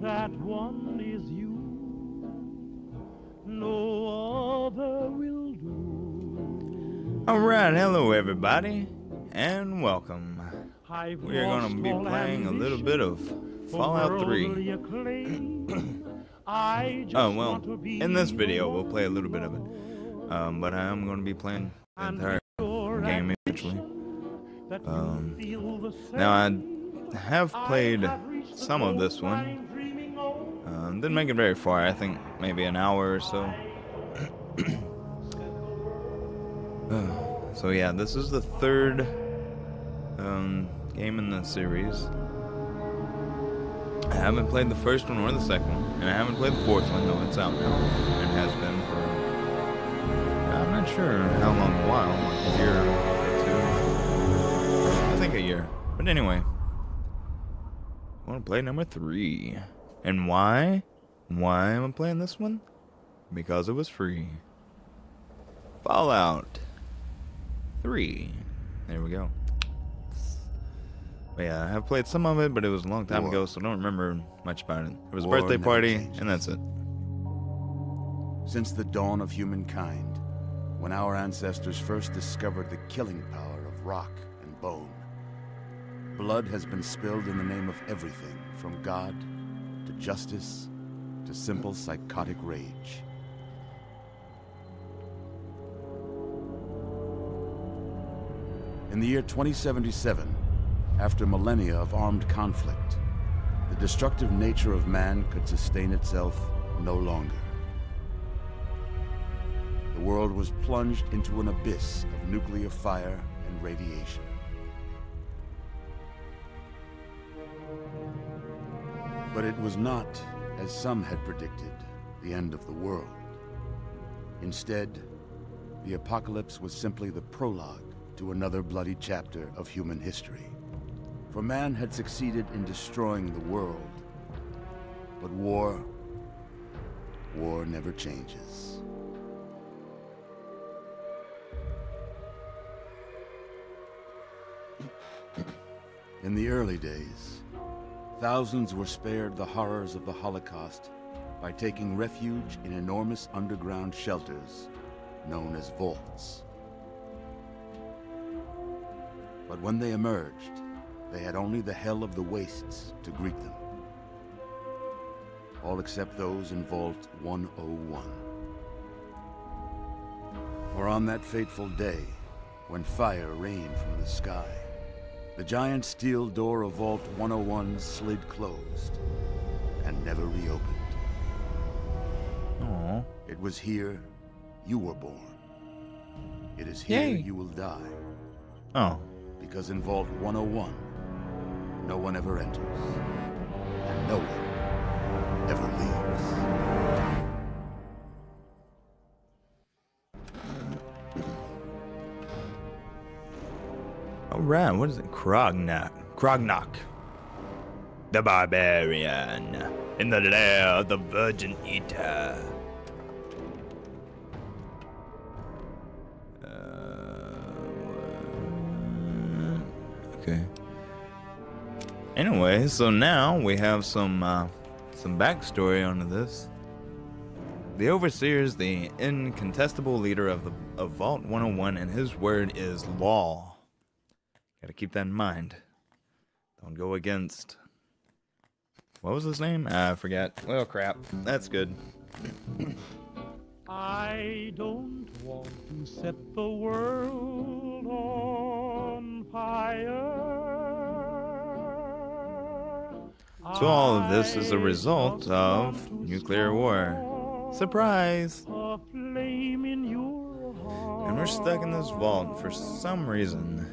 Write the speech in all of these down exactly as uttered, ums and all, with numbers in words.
that one is you. No other will do. Alright, hello everybody, and welcome. I've We are going to be lost all playing a little ambition bit of for Fallout three. worldly acclaim. I just Oh, well, want to be in this video the we'll play a little bit of it. Um, but I am going to be playing the entire game eventually. Um, now I have played some of this one. Um, didn't make it very far, I think maybe an hour or so. So yeah, this is the third um, game in the series. I haven't played the first one or the second one, and I haven't played the fourth one, though it's out now, and has been for, I'm not sure how long, a while, like a year or two, I think a year, but anyway, I want to play number three, and why? Why am I playing this one? Because it was free. Fallout three, there we go. But yeah, I have played some of it, but it was a long time War. ago, so I don't remember much about it. It was a War birthday never party, changes. and that's it. Since the dawn of humankind, when our ancestors first discovered the killing power of rock and bone, blood has been spilled in the name of everything from God to justice to simple psychotic rage. In the year twenty seventy-seven, after millennia of armed conflict, the destructive nature of man could sustain itself no longer. The world was plunged into an abyss of nuclear fire and radiation. But it was not, as some had predicted, the end of the world. Instead, the apocalypse was simply the prologue to another bloody chapter of human history. For man had succeeded in destroying the world. But war, war never changes. In the early days, thousands were spared the horrors of the Holocaust by taking refuge in enormous underground shelters known as vaults. But when they emerged, they had only the hell of the wastes to greet them. All except those in Vault one oh one. For on that fateful day, when fire rained from the sky, the giant steel door of Vault one oh one slid closed and never reopened. Aww. It was here you were born. It is here Yay. you will die. Oh. Because in Vault one oh one, no one ever enters, and no one ever leaves. Alright, what is it? Krognak. Krognak. The barbarian. In the lair of the Virgin Eater. Okay. Anyway, so now we have some uh, some backstory onto this. The Overseer is the incontestable leader of the of Vault one oh one, and his word is law. Gotta keep that in mind. Don't go against. What was his name? Ah, I forgot. Well, crap. That's good. I don't want to set the world on fire. So all of this is a result of nuclear war. Surprise! A flame in your heart. And we're stuck in this vault for some reason.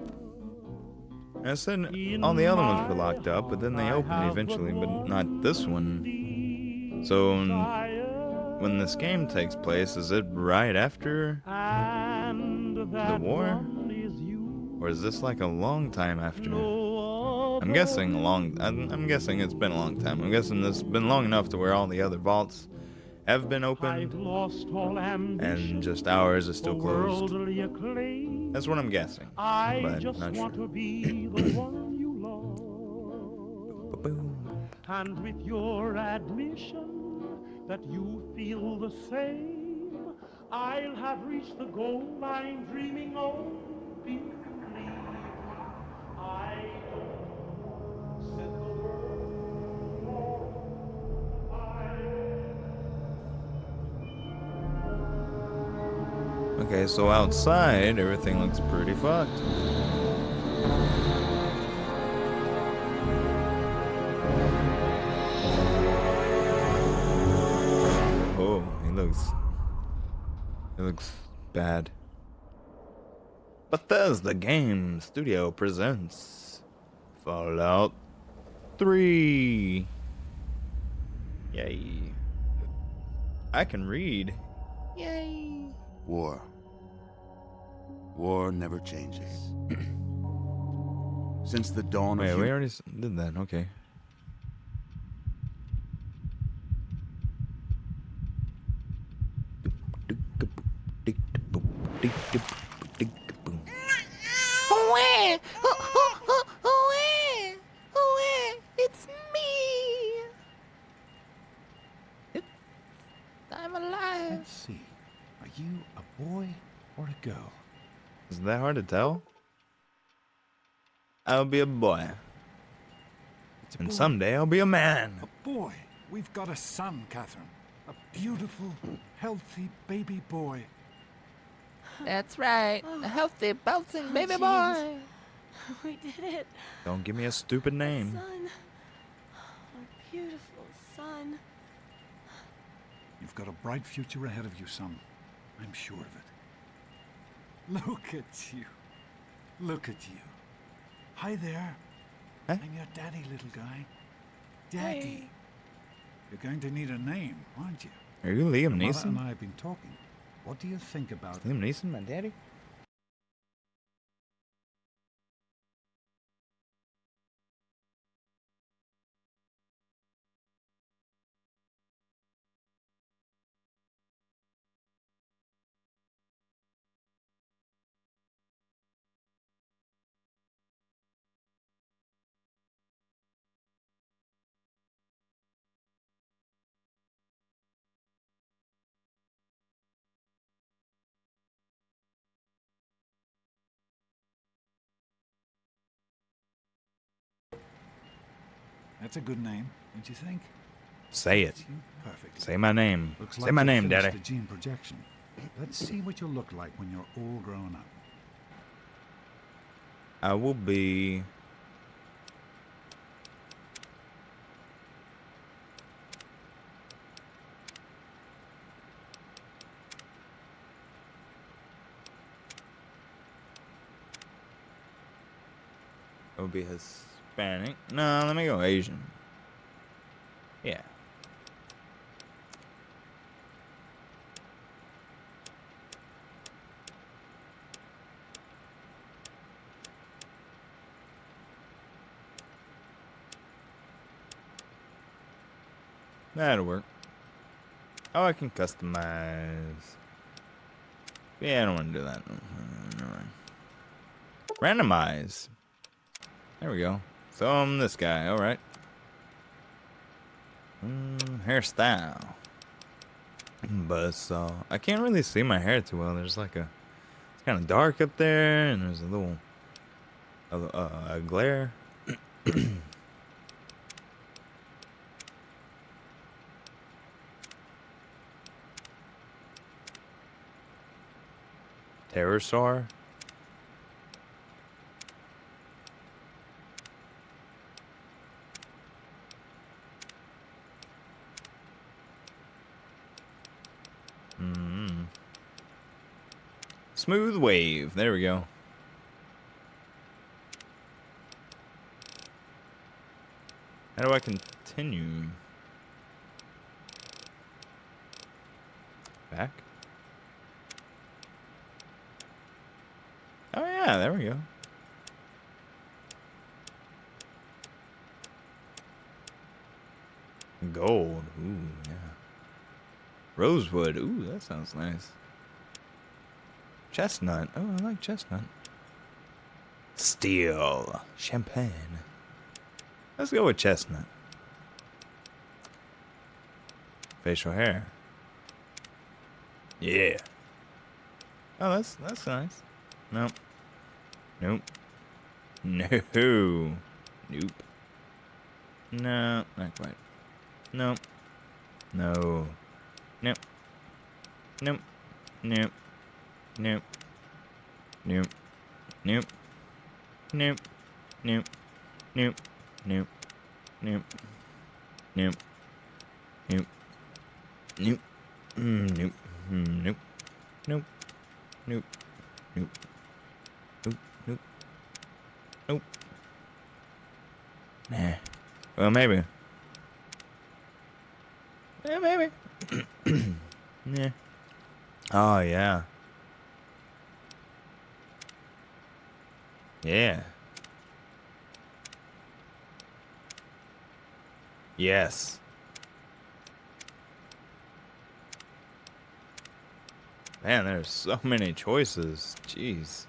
I said all the other ones were locked up, but then they opened eventually, but not this one. So when this game takes place, is it right after the war? Or is this like a long time after? I'm guessing a long, I'm, I'm guessing it's been a long time. I'm guessing this has been long enough to where all the other vaults have been opened, and just ours is still closed. That's what I'm guessing, but not sure. boom. And with your admission that you feel the same, I'll have reached the goal I'm dreaming of. Believe me, I don't set the world on fire. Okay, so outside, everything looks pretty fucked. Oh, he looks... It looks bad. Bethesda Game Studio presents Fallout three. Yay. I can read. Yay. War. War never changes. Since the dawn Wait, of we human... already s- did that, okay. It's me. It's, I'm alive. Let's see. Are you a boy or a girl? Is that hard to tell? I'll be a boy. It's a And boy. someday I'll be a man. A boy. We've got a son, Catherine. A beautiful, healthy baby boy. That's right. A healthy, bouncing baby jeez. boy. We did it. Don't give me a stupid name. Son. Our beautiful son. You've got a bright future ahead of you, son. I'm sure of it. Look at you. Look at you. Hi there. Huh? I'm your daddy, little guy. Daddy. Hey. You're going to need a name, aren't you? Are you Liam Your mother and Neeson? I have been talking. What do you think about Liam Neeson, my daddy? That's a good name, don't you think? Say it. It's you perfect. Say my name. Looks Say like my you name, finished daddy. the gene projection. Let's see what you'll look like when you're all grown up. I will be... I will be Hispanic. No, let me go Asian. Yeah. That'll work. Oh, I can customize. Yeah, I don't want to do that. Uh, never mind. Randomize. There we go. So I'm this guy. All right. Mm, hairstyle. Buzzsaw. I can't really see my hair too well. There's like a. It's kind of dark up there, and there's a little. A, a, a glare. Pterosaur? Mm. Smooth wave. There we go. How do I continue? Back? Oh yeah, there we go. Gold. Ooh, yeah. Rosewood. Ooh, that sounds nice. Chestnut. Oh, I like chestnut. Steel. Champagne. Let's go with chestnut. Facial hair. Yeah. Oh, that's that's nice. Nope. Nope. No. Nope. No, not quite. Nope. No. Nope. Nope. Nope. Nope. Nope. Nope. Nope. Nope. Nope. Nope. Nope. Nope. Nope. Nope. Mm, nope. Mm, nope. Nope. Nope. Nope. Nope. Nope. Nope. Nah. Well, maybe. Yeah, maybe. Yeah. Oh, yeah. Yeah. Yes. Man, there's so many choices. Jeez.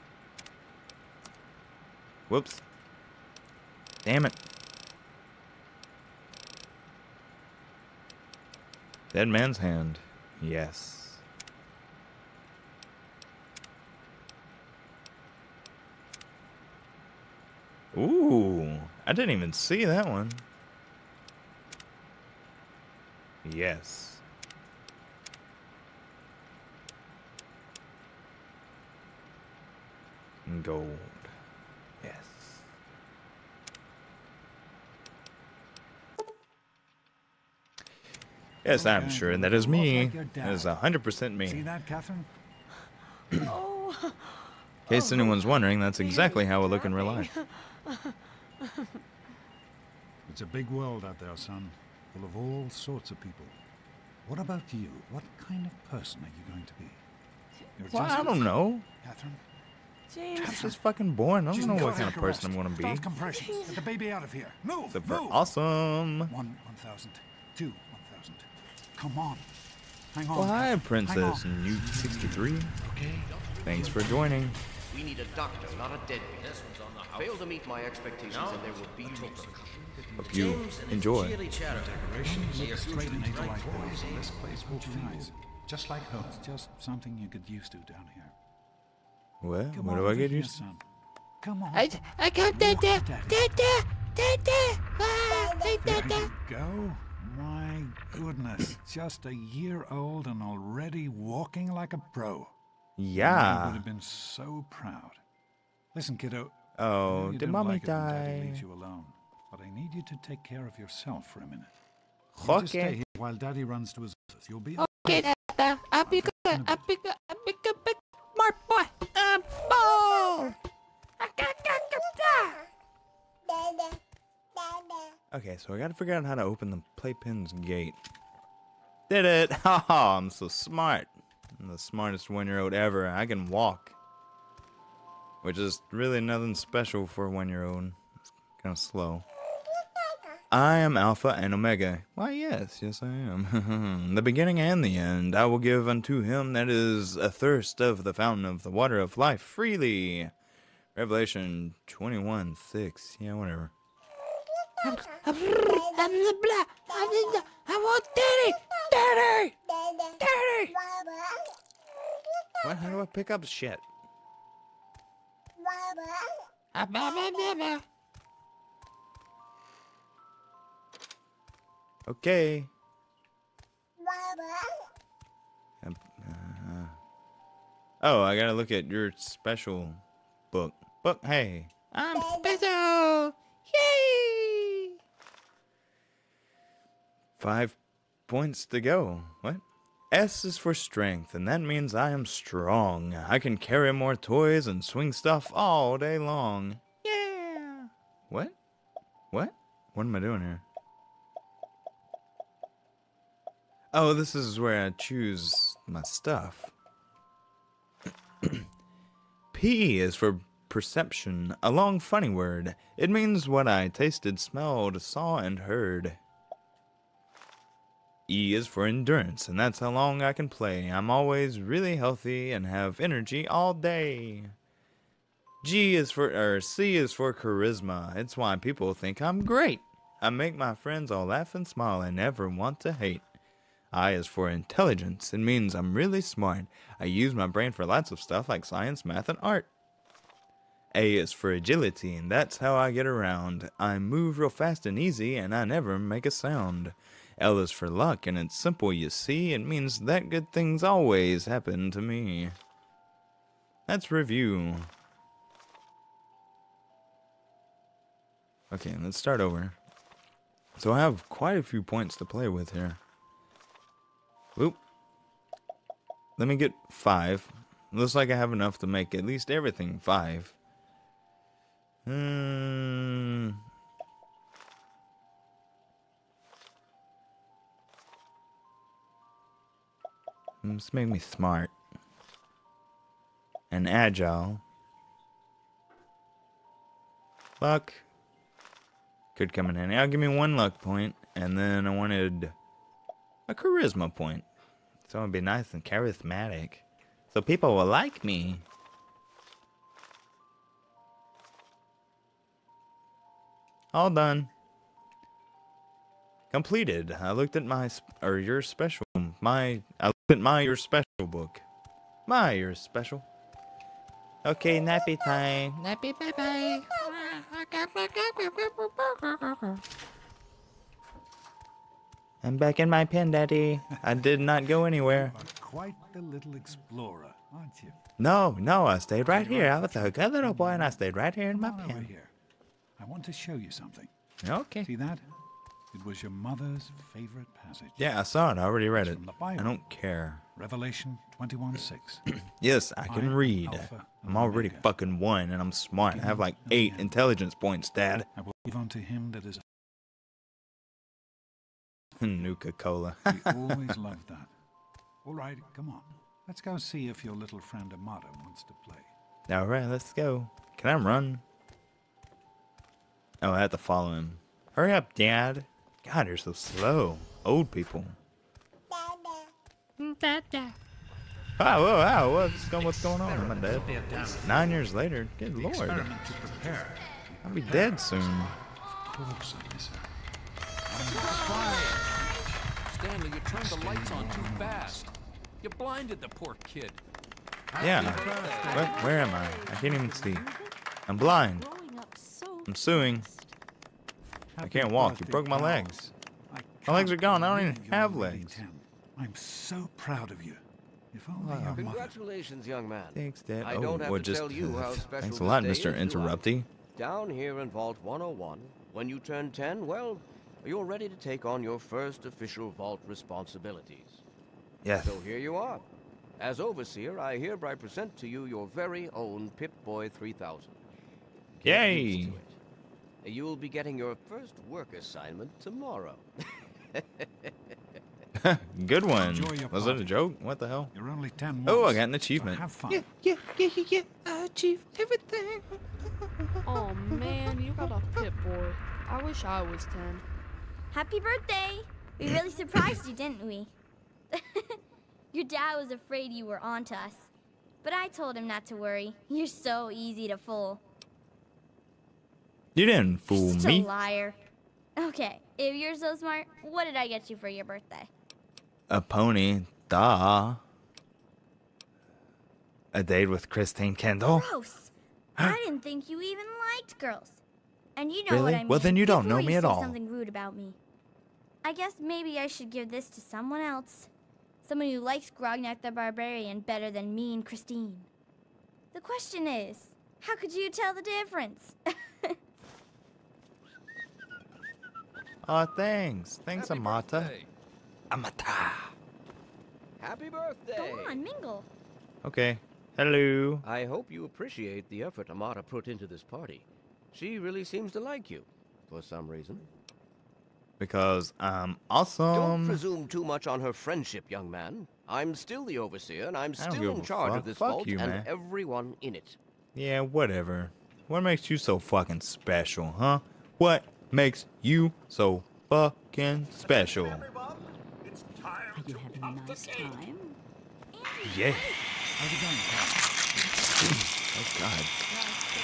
Whoops. Damn it. Dead man's hand. Yes. Ooh. I didn't even see that one. Yes. Gold. Yes. Yes, I'm sure that is me. That is one hundred percent me. See that, Catherine? Oh. In case anyone's wondering, that's exactly how I look in real life. It's a big world out there, son, full of all sorts of people. What about you? What kind of person are you going to be? You're Well, just I don't know. Catherine? James. I'm just fucking born. I don't know what kind of person I'm gonna be. Start compressions. Get the baby out of here. Move. Except for move. awesome. One, one thousand. Two, one thousand. Come on. Hang on. Well, hi, Catherine. Princess Hang on. Newt sixty-three. Okay. Thanks for joining. We need a doctor, not a deadbeat. Fail to meet my expectations, and there will be repercussions. Hope you enjoy. Decorations look straight and like boys, and this place will feel just like home. It's just something you get used to down here. What? Come What on do I over get here, used to? son. Come on. I, I got that, that, that, that, that, that, ah, There that, that. you go. My goodness, just a year old and already walking like a pro. I would Yeah. have been so proud. Listen, kiddo. I Oh, know you did don't mommy like it when Daddy die? leaves you alone, but I need you to take care of yourself for a minute. You just stay Okay. here while Daddy runs to his office. You'll be Okay, that, I'll be good, I'll be good, I'll be good, big smart boy. I'm ball. I got, got, got, Okay, so I gotta figure out how to open the playpen's gate. Did it! Haha, I'm so smart. I'm the smartest one-year-old ever. I can walk. Which is really nothing special for a one-year-old. It's kind of slow. I am Alpha and Omega. Why, yes, yes I am. The beginning and the end. I will give unto him that is athirst of the fountain of the water of life freely. Revelation twenty-one six. Yeah, whatever. I'm the blah. I'm the, I want daddy, daddy, daddy. What? How do I pick up shit? Ah, blah, blah, blah, blah. Okay. Um, uh, oh, I gotta look at your special book. Book, hey. I'm special. Yay! Five points to go. What? S is for strength, and that means I am strong. I can carry more toys and swing stuff all day long. Yeah. What? What? What am I doing here? Oh, this is where I choose my stuff. P is for perception, a long funny word. It means what I tasted, smelled, saw, and heard. E is for endurance, and that's how long I can play. I'm always really healthy and have energy all day. G is for, or C is for charisma. It's why people think I'm great. I make my friends all laugh and smile and never want to hate. I is for intelligence. It means I'm really smart. I use my brain for lots of stuff like science, math, and art. A is for agility, and that's how I get around. I move real fast and easy, and I never make a sound. L is for luck, and it's simple, you see. It means that good things always happen to me. Let's review. Okay, let's start over. So I have quite a few points to play with here. Oop. Let me get five. Looks like I have enough to make at least everything five. Hmm. Let's make me smart. And agile. Luck. Could come in handy. I'll give me one luck point, and then I wanted a charisma point. So it'd be nice and charismatic. So people will like me. All done. Completed. I looked at my, sp or your special, my, I looked at my, your special book. My, your special. Okay, nappy time. Nappy bye-bye. I'm back in my pen, Daddy. I did not go anywhere. You are quite the little explorer, aren't you? No, no, I stayed right here. I was a good little boy, and I stayed right here in my Come on over pen. here. I want to show you something. Okay. See that? It was your mother's favorite passage. Yeah, I saw it. I already read It's it. from the Bible. I don't care. Revelation twenty-one six. Yes, I can I, read. Alpha, I'm already Omega. fucking one, and I'm smart. I have like eight intelligence points, Dad. I will give unto him that is. Nuka-Cola. We always loved that. All right, come on. Let's go see if your little friend Amata wants to play. All right, let's go. Can I run? Oh, I have to follow him. Hurry up, Dad. God, you're so slow. Old people. Dada. Oh, whoa, wow, what's going, what's going on? Am I dead? Nine years later? Good lord. Experiment to prepare. I'll be dead soon. Talks of this. Stanley, you turned the lights on too fast. You blinded the poor kid. Yeah. Where, where am I? I can't even see. I'm blind. Growing up so I'm suing. I can't walk. You broke my legs. My legs are gone. I don't even have legs. I'm so proud of you. If only your mother. Congratulations, young man. Thanks, Dad. I Oh, don't have well, to just tell you how special thanks a this lot, day Mister is to us. Interrupty. Down here in Vault one oh one, when you turn ten, well, you're ready to take on your first official Vault responsibilities. Yes. So here you are. As Overseer, I hereby present to you your very own Pip-Boy three thousand. Get used Yay. to it. You'll be getting your first work assignment tomorrow. Good one. Enjoy your Was it a party. joke? What the hell? You're only ten. Oh, I once, got an so achievement. have fun. Yeah, yeah, yeah, yeah, yeah. I achieved everything. Oh man, you got a Pip Boy. I wish I was ten. Happy birthday! We really surprised you, didn't we? Your dad was afraid you were onto us. But I told him not to worry. You're so easy to fool. You didn't fool You're such me. a liar. Okay, if you're so smart, what did I get you for your birthday? A pony. Duh. A date with Christine Kendall. Gross! I didn't think you even liked girls. And you know what Really? I mean. Well, then you don't before know me you at say all. Something rude about me. I guess maybe I should give this to someone else. Someone who likes Grognak the Barbarian better than me and Christine. The question is, how could you tell the difference? Aw, thanks. Thanks, Happy Amata. birthday. Amata. Happy birthday! Go on, mingle. Okay. Hello. I hope you appreciate the effort Amata put into this party. She really seems to like you, for some reason. Because I'm Don't awesome. presume too much on her friendship, young man. I'm still the Overseer, and I'm I don't still give in a charge fuck. of this Fuck vault you, and man. everyone in it. Yeah, whatever. What makes you so fucking special, huh? What makes you so fucking special? Are you having a nice time? Yeah. How's it going, Pop? Oh, God.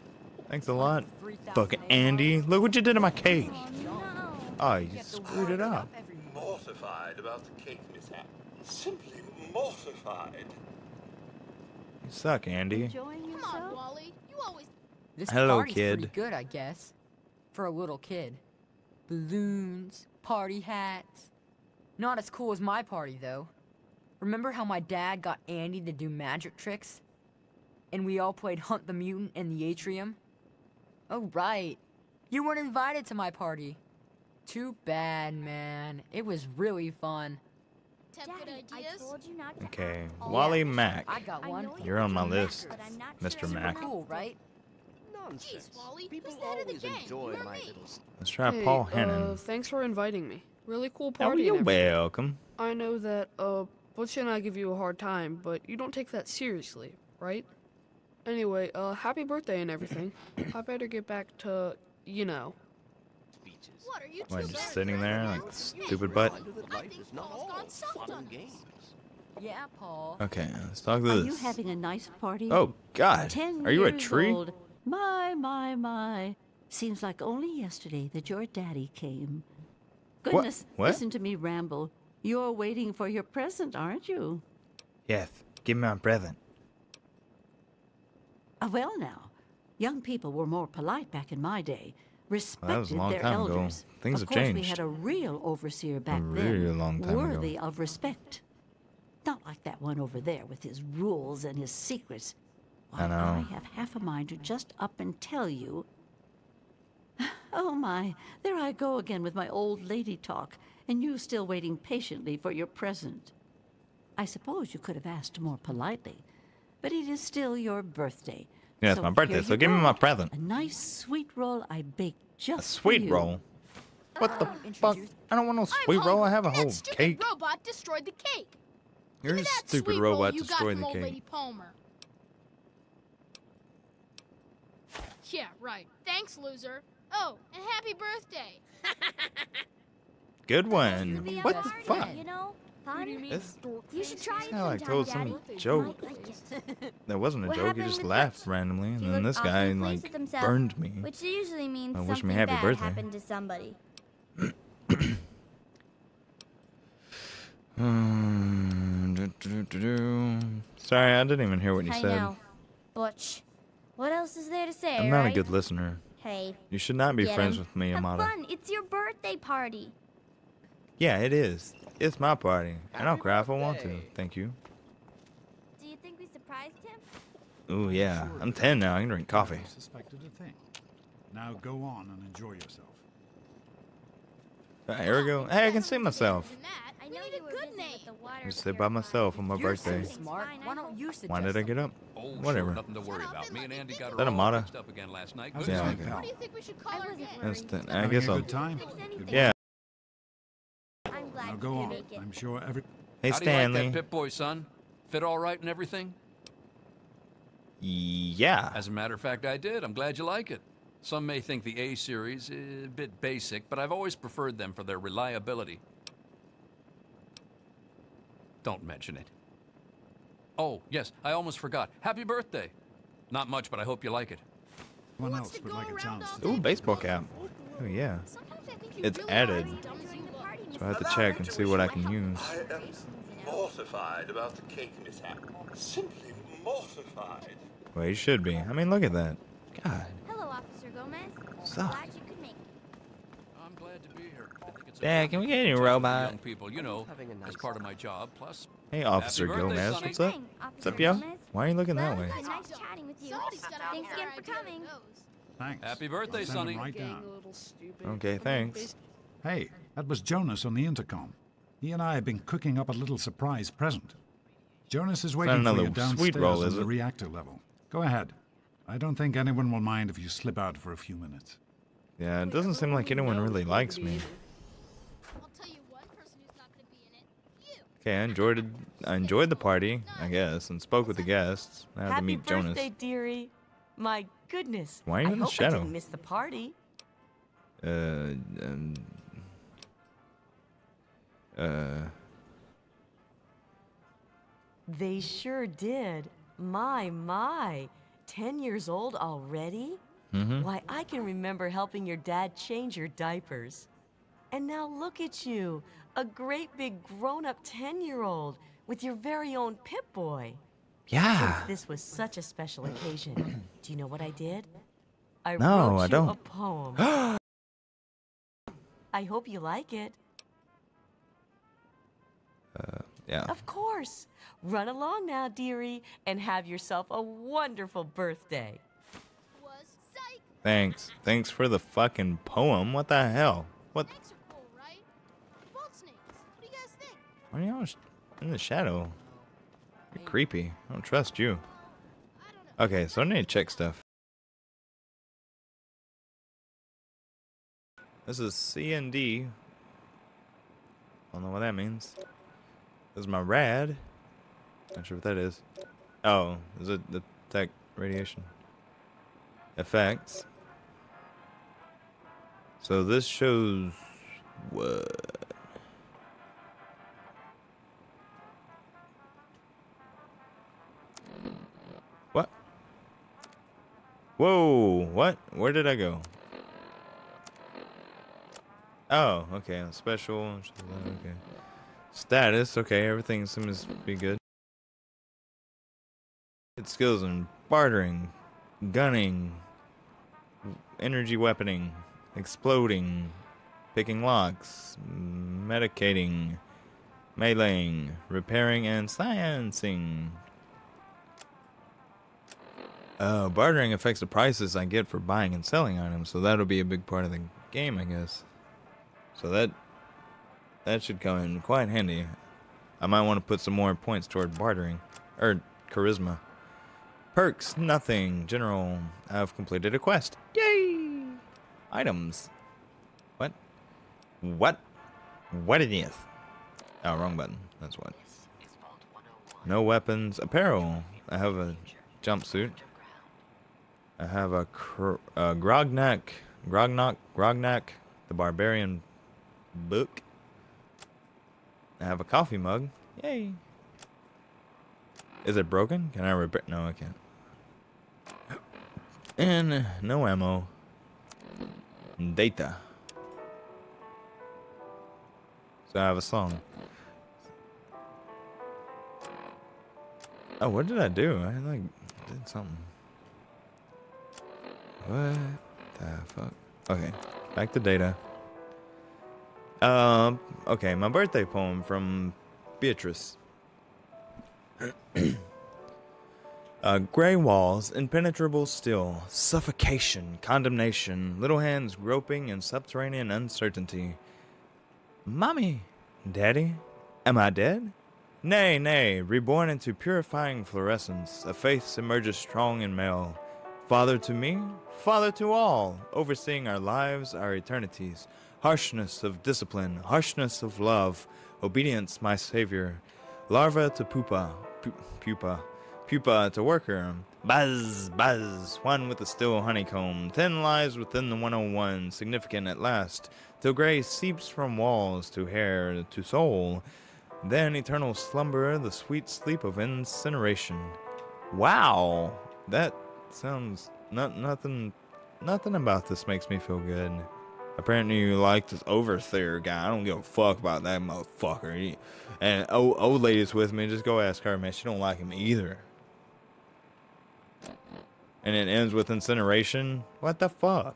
Thanks a lot. Fucking Andy. Look what you did to my cake. Oh, you screwed it up. Mortified about the cake mishap. Simply mortified. You suck, Andy. Enjoying Come yourself? on, Wally. You always. This Hello, party's kid. pretty good, I guess. For a little kid. Balloons, party hats. Not as cool as my party, though. Remember how my dad got Andy to do magic tricks? And we all played Hunt the Mutant in the atrium? Oh, right. You weren't invited to my party. Too bad, man. It was really fun. Daddy, I told you not to. Okay, act Wally all Mack. I got one. You're on my list, but I'm not Mister sure Mack. Cool, right? Nonsense. Jeez, Wally. People who's the head of the always gang? enjoy You or my me? little... Let's try Hey, Paul uh, Hannon. thanks for inviting me. Really cool Oh, party. you're and everything. welcome. I know that, uh, Butch and I give you a hard time, but you don't take that seriously, right? Anyway, uh, happy birthday and everything. I better get back to, you know. What are you Why, two just guys sitting there doing? like stupid butt? I think Paul's gone soft on us. Yeah, Paul. Okay, let's talk Are you this. having a nice party? Oh, God. Ten Are you a years tree? old. My, my, my. Seems like only yesterday that your daddy came. Goodness, What? listen to me ramble. You're waiting for your present, aren't you? Yes, give me my present. Uh, well, now, young people were more polite back in my day. Respected was a long their time ago. elders. Things of have course, we changed. had a real overseer back really then, long time ago. worthy of respect. Not like that one over there with his rules and his secrets. Why, I know. I have half a mind to just up and tell you. Oh my, there I go again with my old lady talk, and you still waiting patiently for your present. I suppose you could have asked more politely, but it is still your birthday. Yeah, it's So my birthday, here so you give me go. my present. A nice sweet roll I baked just A for sweet you. roll? What the fuck? I don't want no I'm sweet roll. I hungry, have a and whole that stupid cake. robot destroyed the cake. Your Look at that stupid sweet roll robot you got destroyed from the old cake. Lady Palmer. Yeah, right. Thanks, loser. Oh, and happy birthday. Good one. Be a What the party, fuck? You know, fun. This You should try it kinda like sometime, told some Daddy. joke. You might like it. That wasn't a What joke. He happened just with laughed Butch? randomly, and He then looked this awfully guy pleased like with himself, burned me. Which usually means Uh, wish something me happy bad birthday. happened to somebody. Hmm, do, do, do, do. Sorry, I didn't even hear what you I said. know. Butch. What else is there to say, I'm not right? a good listener. Hey. You should not be get friends him. with me, Have Amada. fun. It's your birthday party. Yeah, it is. It's my party, and I'll cry if I want to. Thank you. Do you think we surprised him? Ooh, yeah. I'm ten now. I can drink coffee. Suspected a thing. Now go on and enjoy yourself. Ah, here we go. Hey, I can see myself. I know you were busy with the water I sit by myself on my You're birthday. so smart. Why don't you suggest Why did I get up? Oh, Whatever. Sure, nothing to worry about. Me and Andy got Is her that all Amada? fixed up again last night. How's Good it Yeah, going, okay. pal? What do you think we should call her again? That's the, I Having guess a I'll. good time? Yeah. I'm glad Now you go could on. make it. I'm sure every... Hey, How do you like Stanley. that Pip-Boy, son? Fit all right and everything? Yeah. As a matter of fact, I did. I'm glad you like it. Some may think the A series is a bit basic, but I've always preferred them for their reliability. Don't mention it. Oh, yes, I almost forgot. Happy birthday. Not much, but I hope you like it. One else would like a chance to... Ooh, baseball cap. Oh, yeah. It's added. So I have to check and see what I can use. I am mortified about the cake mishap. Simply mortified. Well, you should be. I mean, look at that. God. Hello, Officer Gomez. Suck. Glad you could make it. I'm glad to be here. I think it's a Dad, good can we thing get any to talk to robot? Young people, you know, Having a nice as part of my job. Plus, Hey, Officer Happy birthday, Gomez. Sonny. What's up? Thing, What's up, Officer yo? Gomez. Why are you looking that Well, way? it's been nice chatting with you. Somebody's gotta have Thanks a again better for idea coming. than those. Thanks. happy birthday, I'll send Sonny. them right Gang down. a little stupid. Okay, thanks. Hey, that was Jonas on the intercom. He and I have been cooking up a little surprise present. Jonas is waiting for another you downstairs sweet roll, on is the it? reactor level. Go ahead. I don't think anyone will mind if you slip out for a few minutes. Yeah, it doesn't seem like anyone really likes me. I'll tell you one person who's not gonna be in it. You. Okay, I enjoyed it. I enjoyed the party, I guess, and spoke with the guests. I had to Happy meet birthday, Jonas. dearie. My goodness. Why are you I in the hope I shadow? didn't miss the party. Uh, um, uh, They sure did. My, my. ten years old already? Mm-hmm. Why, I can remember helping your dad change your diapers. And now look at you, a great big grown-up ten-year-old with your very own Pip-Boy. Yeah. Since this was such a special occasion, do you know what I did? I No, wrote I you don't. a poem. I hope you like it. Uh, yeah. Of course. Run along now, dearie, and have yourself a wonderful birthday. Thanks. Thanks for the fucking poem. What the hell? What? Snakes are cool, right? Vault snakes. What do you guys think? Why are you always in the shadow? You're creepy. I don't trust you. Okay, so I need to check stuff. This is C and D. I don't know what that means. This is my rad. Not sure what that is. Oh, is it the tech radiation effects? So this shows what? What? Whoa, what? Where did I go? Oh, okay, special, okay. Status, okay, everything seems to be good. It's skills in bartering, gunning, energy weaponing, exploding, picking locks, medicating, meleeing, repairing, and sciencing. Uh, bartering affects the prices I get for buying and selling items, so that'll be a big part of the game, I guess. So that that should come in quite handy. I might want to put some more points toward bartering, or charisma. Perks, nothing. General, I've completed a quest. Yay! Items. What? What? What it is? Oh, wrong button. That's what. No weapons. Apparel. I have a jumpsuit. I have a cr uh, Grognak, Grognak, Grognak, the Barbarian book. I have a coffee mug. Yay. Is it broken? Can I repair? No, I can't. And no ammo. Data. So I have a song. Oh, what did I do? I like did something. What the fuck? Okay, back to data. Um, okay, my birthday poem from Beatrice. uh, gray walls, impenetrable still, suffocation, condemnation, little hands groping in subterranean uncertainty. Mommy, Daddy, am I dead? Nay, nay, reborn into purifying fluorescence, a faith emerges strong and male. Father to me, father to all, overseeing our lives, our eternities. Harshness of discipline, harshness of love, obedience, my savior. Larva to pupa, pu pupa, pupa to worker. Buzz, buzz, one with the still honeycomb. Ten lies within the one oh one, significant at last, till gray seeps from walls to hair to soul. Then eternal slumber, the sweet sleep of incineration. Wow, that sounds not nothing. Nothing about this makes me feel good. Apparently you like this overseer guy. I don't give a fuck about that motherfucker. He, and old, old lady's with me. Just go ask her, man. She don't like him either. And it ends with incineration. What the fuck?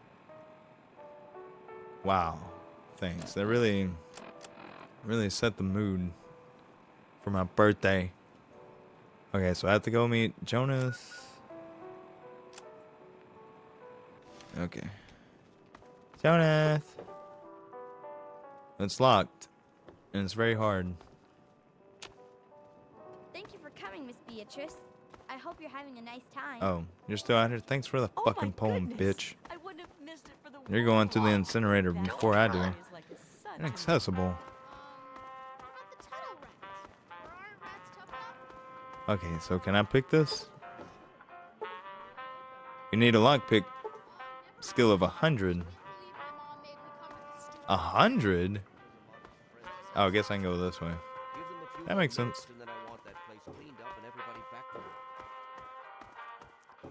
Wow. Thanks. That really, really set the mood for my birthday. Okay, so I have to go meet Jonas. Okay. Jonas! It's locked. And it's very hard. Thank you for coming, Miss Beatrice. I hope you're having a nice time. Oh, you're still out here? Thanks for the Oh fucking my poem, goodness. bitch. I wouldn't have missed it for the You're going to the incinerator before I do. Like a son. Inaccessible. Okay, so can I pick this? You need a lockpick skill of a hundred. A hundred? Oh, I guess I can go this way. That makes sense.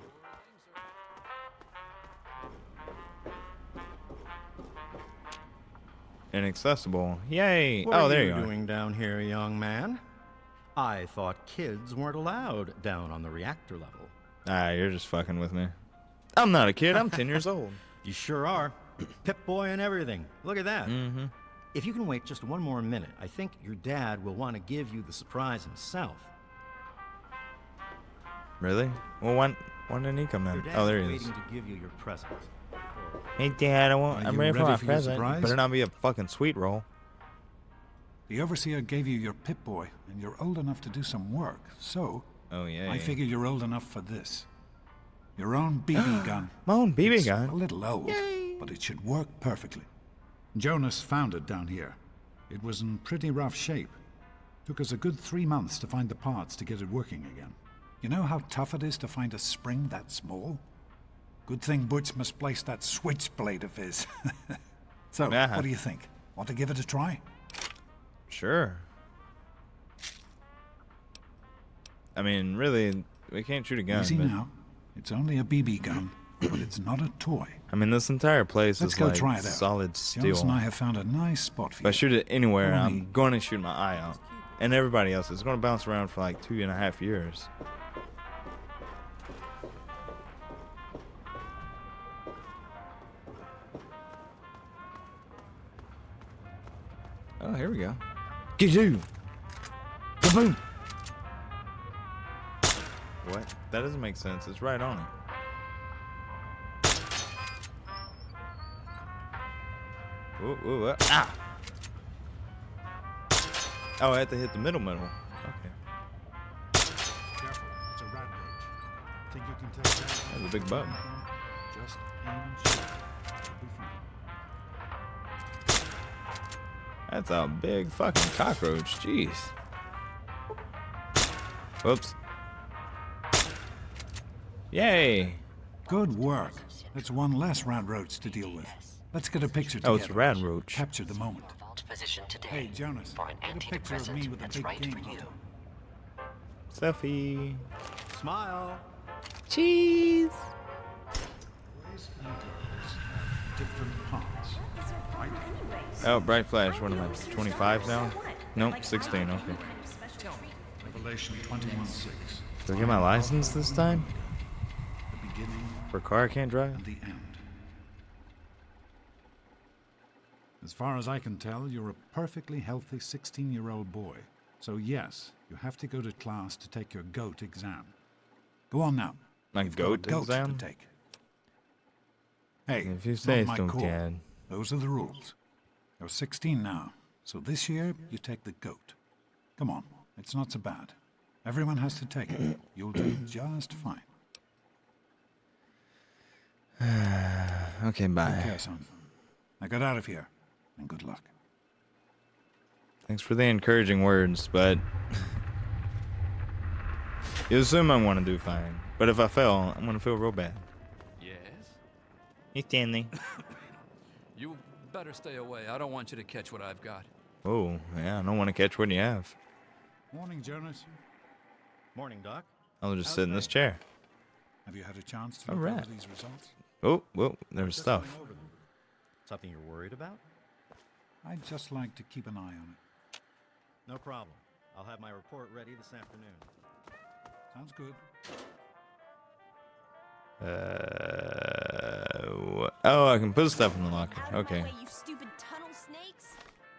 inaccessible. Yay! What oh, are there you you are. doing down here, young man? I thought kids weren't allowed down on the reactor level. Ah, you're just fucking with me. I'm not a kid. I'm ten years old. You sure are. Pip-Boy and everything. Look at that. Mm-hmm. If you can wait just one more minute, I think your dad will want to give you the surprise himself. Really? Well, when when did he come in? Your dad's Oh, there he waiting is. to give you your present. Hey, Dad, I want. Are I'm you ready for ready my for your present. surprise? Better not be a fucking sweet roll. The Overseer gave you your Pip-Boy, and you're old enough to do some work, so... Oh, yeah. I figure you're old enough for this. Your own B B gun. My own B B It's gun? a little old, but it should work perfectly. Jonas found it down here. It was in pretty rough shape. Took us a good three months to find the parts to get it working again. You know how tough it is to find a spring that small? Good thing Butch misplaced that switchblade of his. So, Uh-huh. what do you think? Want to give it a try? Sure. I mean, really, we can't shoot a gun. Easy but, now. It's only a B B gun, but it's not a toy. I mean, this entire place Let's is go like try it out. solid Jonas steel. and I have found a nice spot for If I you. shoot it anywhere, Follow I'm me. going to shoot my eye out. And everybody else is going to bounce around for like two and a half years. Oh, here we go. Gazoo! Kaboom! What? That doesn't make sense. It's right on it. Ooh, ooh, uh, ah! Oh, I have to hit the middle middle. Okay. Careful, it's a rat roach. Think you can tell that? That's a big button. Just aim and shoot. You'll be fine. That's a big fucking cockroach. Jeez. Whoops. Yay. Good work. That's one less rat roach to deal with. Let's get a picture together. Oh, it's a rat roach. Capture the moment. Position today Hey, Jonas, for an get a picture of me with a that's big right game for you. Selfie. Smile. Cheese. Boys and girls have different parts, right? Oh, bright flash. What am I? twenty-five now? Nope, sixteen. Okay. Revelation twenty-one six. Do I get my license this time? The beginning For a car I can't drive? and the end. As far as I can tell, you're a perfectly healthy sixteen-year-old boy. So yes, you have to go to class to take your GOAT exam. Go on now. My You've got a goat GOAT exam? to take. Hey, If you it's say not my so, call. Dad. Those are the rules. You're sixteen now, so this year you take the GOAT. Come on, it's not so bad. Everyone has to take it. You'll do just fine. Okay, bye. Take care, son. Now get out of here, and good luck. Thanks for the encouraging words, but you assume I want to do fine. But if I fail, I'm gonna feel real bad. Yes? Hey, Stanley. You better stay away. I don't want you to catch what I've got. Oh, yeah, I don't want to catch what you have. Morning, Jonas. Morning, Doc. I'll just How's sit in this things? chair. Have you had a chance to All look right. over these results? Oh, well, there's Just stuff. going over them. Something you're worried about? I'd just like to keep an eye on it. No problem. I'll have my report ready this afternoon. Sounds good. Uh, wha- oh, I can put stuff in the locker. Okay. Way, you stupid tunnel snakes.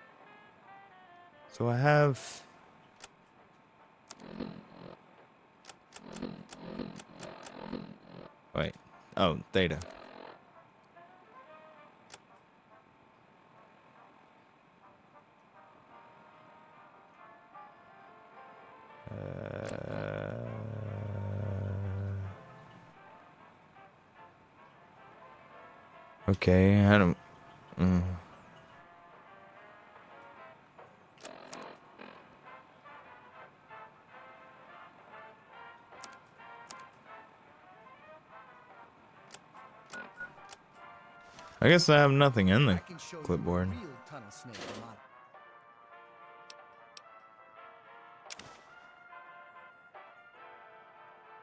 So I have. Wait. Oh, data. Uh, okay, I don't. Mm. I guess I have nothing in the clipboard.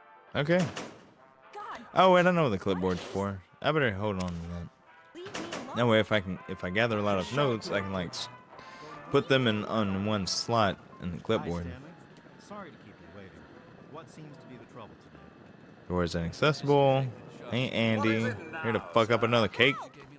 Okay. Oh, wait, I know what the clipboard's for. I better hold on to that. Leave me alone. That way, if I can, if I gather a lot of notes, I can like s- put them in on one slot in the clipboard. Sorry to keep you waiting. What seems to be the trouble today? Doors inaccessible. Hey Andy, here to fuck up another cake.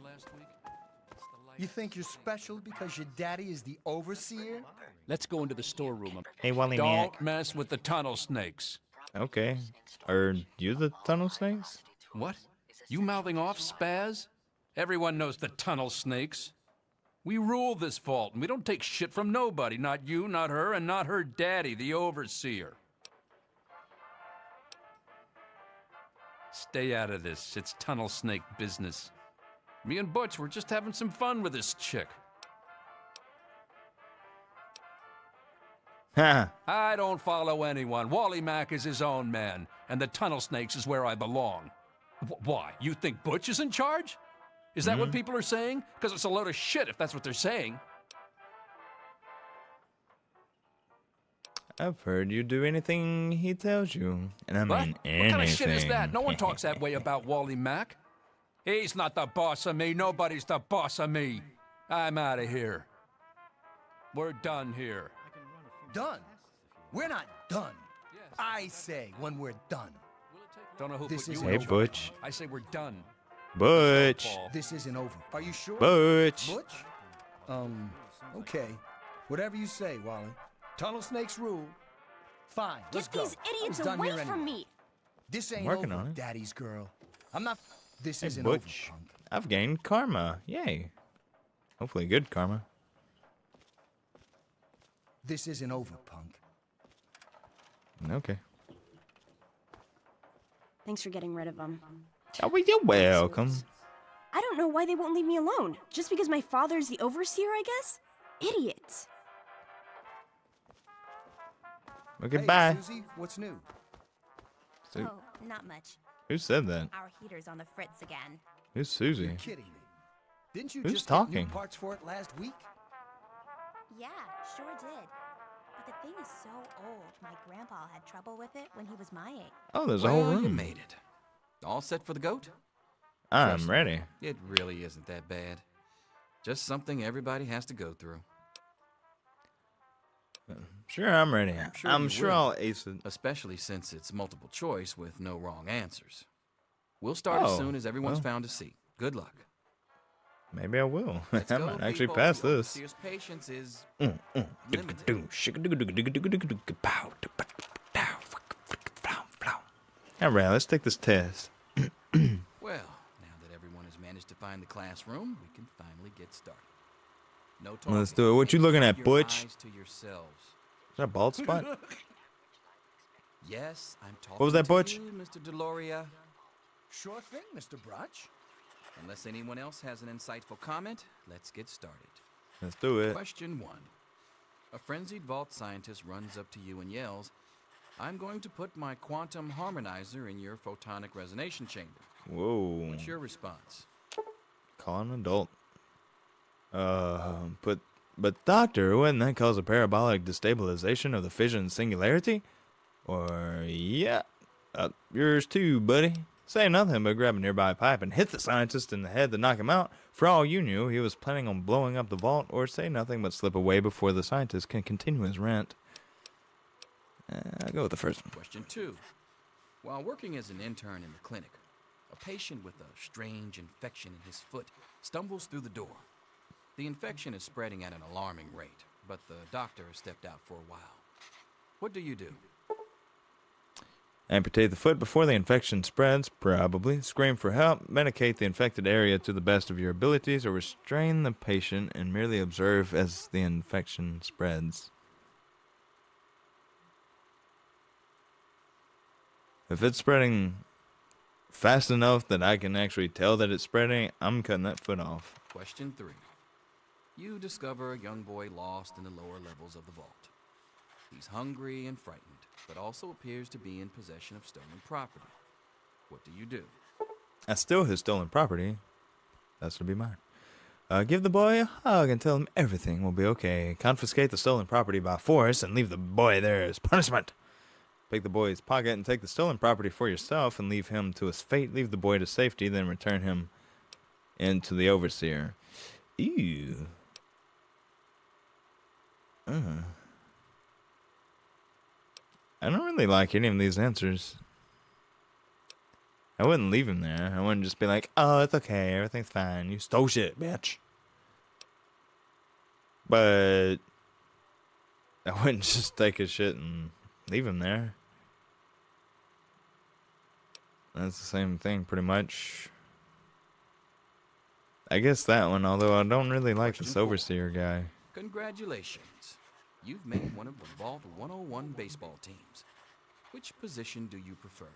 You think you're special because your daddy is the overseer? Let's go into the storeroom. Hey Wally Don't Mac. mess with the tunnel snakes. Okay. Are you the tunnel snakes? What? You mouthing off, Spaz? Everyone knows the tunnel snakes. We rule this vault, and we don't take shit from nobody. Not you, not her, and not her daddy, the overseer. Stay out of this. It's tunnel snake business. Me and Butch were just having some fun with this chick. Ha! I don't follow anyone. Wally Mack is his own man, and the tunnel snakes is where I belong. Wh- why? You think Butch is in charge? Is that what people are saying? Because it's a load of shit if that's what they're saying. I've heard you do anything he tells you, and I What? mean What anything. kind of shit is that? No one talks that way about Wally Mack. He's not the boss of me. Nobody's the boss of me. I'm out of here. We're done here. Done? We're not done. I say when we're done. Don't know who This put you isn't Hey, in over. Butch. I say we're done. Butch. This isn't over. Are you sure? Butch. Butch? Um, okay. Whatever you say, Wally. Tunnel snakes rule. Fine, let's Get go. these idiots Who's done away here from anyway? me. This ain't working over, on it. Daddy's girl. I'm not. This Hey, isn't Butch. over, punk. I've gained karma. Yay. Hopefully good karma. This isn't over, punk. Okay. Thanks for getting rid of them. Oh, well, you're welcome. I don't know why they won't leave me alone. Just because my father's the overseer, I guess? Idiots. Okay, Hey, bye. Susie, what's new? Su- Oh, not much. Who said that? Our heater's on the fritz again. Who's Susie? You're kidding me. Didn't you Who's just get talking? new parts for it last week? Yeah, sure did. But the thing is so old, my grandpa had trouble with it when he was my age. Oh, there's a whole Well, room. you made it. All set for the goat? I'm Trust me, ready. It really isn't that bad. Just something everybody has to go through. Sure, I'm ready. I'm sure, I'm you sure will, I'll ace it. Especially since it's multiple choice with no wrong answers. We'll start as Oh, soon as everyone's well. found a seat. Good luck. Maybe I will. Let's I go, might actually people. pass The this. overseer's patience is Mm, mm. limited. All right, let's take this test. Well, now that everyone has managed to find the classroom, we can finally get started. No talking. Let's do it. What you looking at, Keep your Butch? eyes to yourselves. Is that a bald spot? Yes, I'm talking What was that, to Butch? you, Mister Deloria. Sure thing, Mister Brotch. Unless anyone else has an insightful comment, let's get started. Let's do it. Question one. A frenzied vault scientist runs up to you and yells, I'm going to put my quantum harmonizer in your photonic resonation chamber. Whoa. What's your response? Call an adult. Uh, but, but doctor, wouldn't that cause a parabolic destabilization of the fission singularity? Or, yeah, uh, yours too, buddy. Say nothing but grab a nearby pipe and hit the scientist in the head to knock him out. For all you knew, he was planning on blowing up the vault, or say nothing but slip away before the scientist can continue his rant. Uh, I'll go with the first one. Question two. While working as an intern in the clinic, a patient with a strange infection in his foot stumbles through the door. The infection is spreading at an alarming rate, but the doctor has stepped out for a while. What do you do? Amputate the foot before the infection spreads, probably. Scream for help, medicate the infected area to the best of your abilities, or restrain the patient and merely observe as the infection spreads. If it's spreading fast enough that I can actually tell that it's spreading, I'm cutting that foot off. Question three. You discover a young boy lost in the lower levels of the vault. He's hungry and frightened, but also appears to be in possession of stolen property. What do you do? I steal his stolen property. That's to be mine. Uh, give the boy a hug and tell him everything will be okay. Confiscate the stolen property by force and leave the boy there as punishment. Pick the boy's pocket and take the stolen property for yourself and leave him to his fate. Leave the boy to safety, then return him into the Overseer. Ew. Uh. I don't really like any of these answers. I wouldn't leave him there. I wouldn't just be like, oh, it's okay, everything's fine. You stole shit, bitch. But I wouldn't just take his shit and leave him there. That's the same thing, pretty much. I guess that one, although I don't really like this Overseer guy. Congratulations. You've made one of the Vault one oh one baseball teams. Which position do you prefer?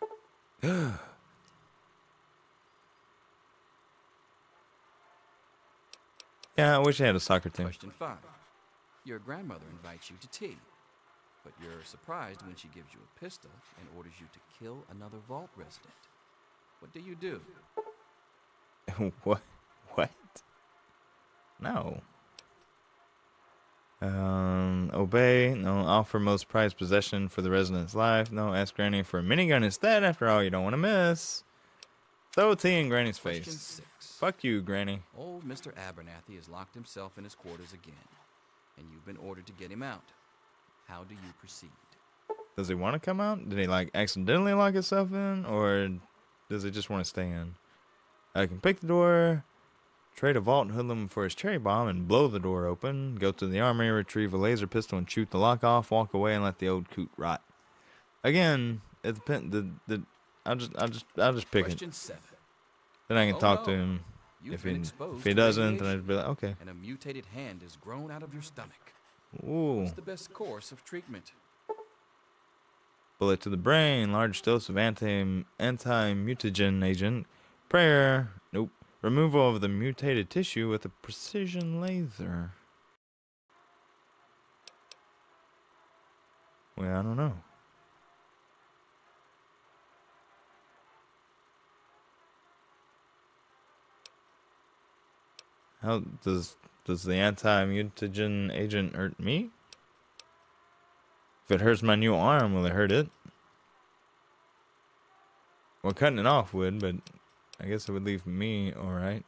Yeah, I wish I had a soccer team. Question five. Your grandmother invites you to tea, but you're surprised when she gives you a pistol and orders you to kill another Vault resident. What do you do? What? What? No. Um, obey. No. Offer most prized possession for the resident's life. No. Ask Granny for a minigun instead. After all, you don't want to miss. Throw tea in Granny's face. Question six. Fuck you, Granny. Old Mister Abernathy has locked himself in his quarters again, and you've been ordered to get him out. How do you proceed? Does he want to come out? Did he, like, accidentally lock himself in? Or does he just want to stay in? I can pick the door, trade a Vault hoodlum for his cherry bomb, and blow the door open. Go to the armory, retrieve a laser pistol, and shoot the lock off. Walk away and let the old coot rot. Again, it depends. The the I'll just I'll just I'll just pick Question it. seven. Then I can Oh, talk to no. him. You've If been he exposed if he to doesn't, then radiation, I'd be like, okay. And a mutated hand has grown out of your stomach. Ooh. What's the best course of treatment? Bullet to the brain. Large dose of anti anti mutagen agent. Prayer. Nope. Removal of the mutated tissue with a precision laser. Well, I don't know. How does does the anti-mutagen agent hurt me? If it hurts my new arm, will it hurt it? Well, cutting it off would, but I guess it would leave me alright.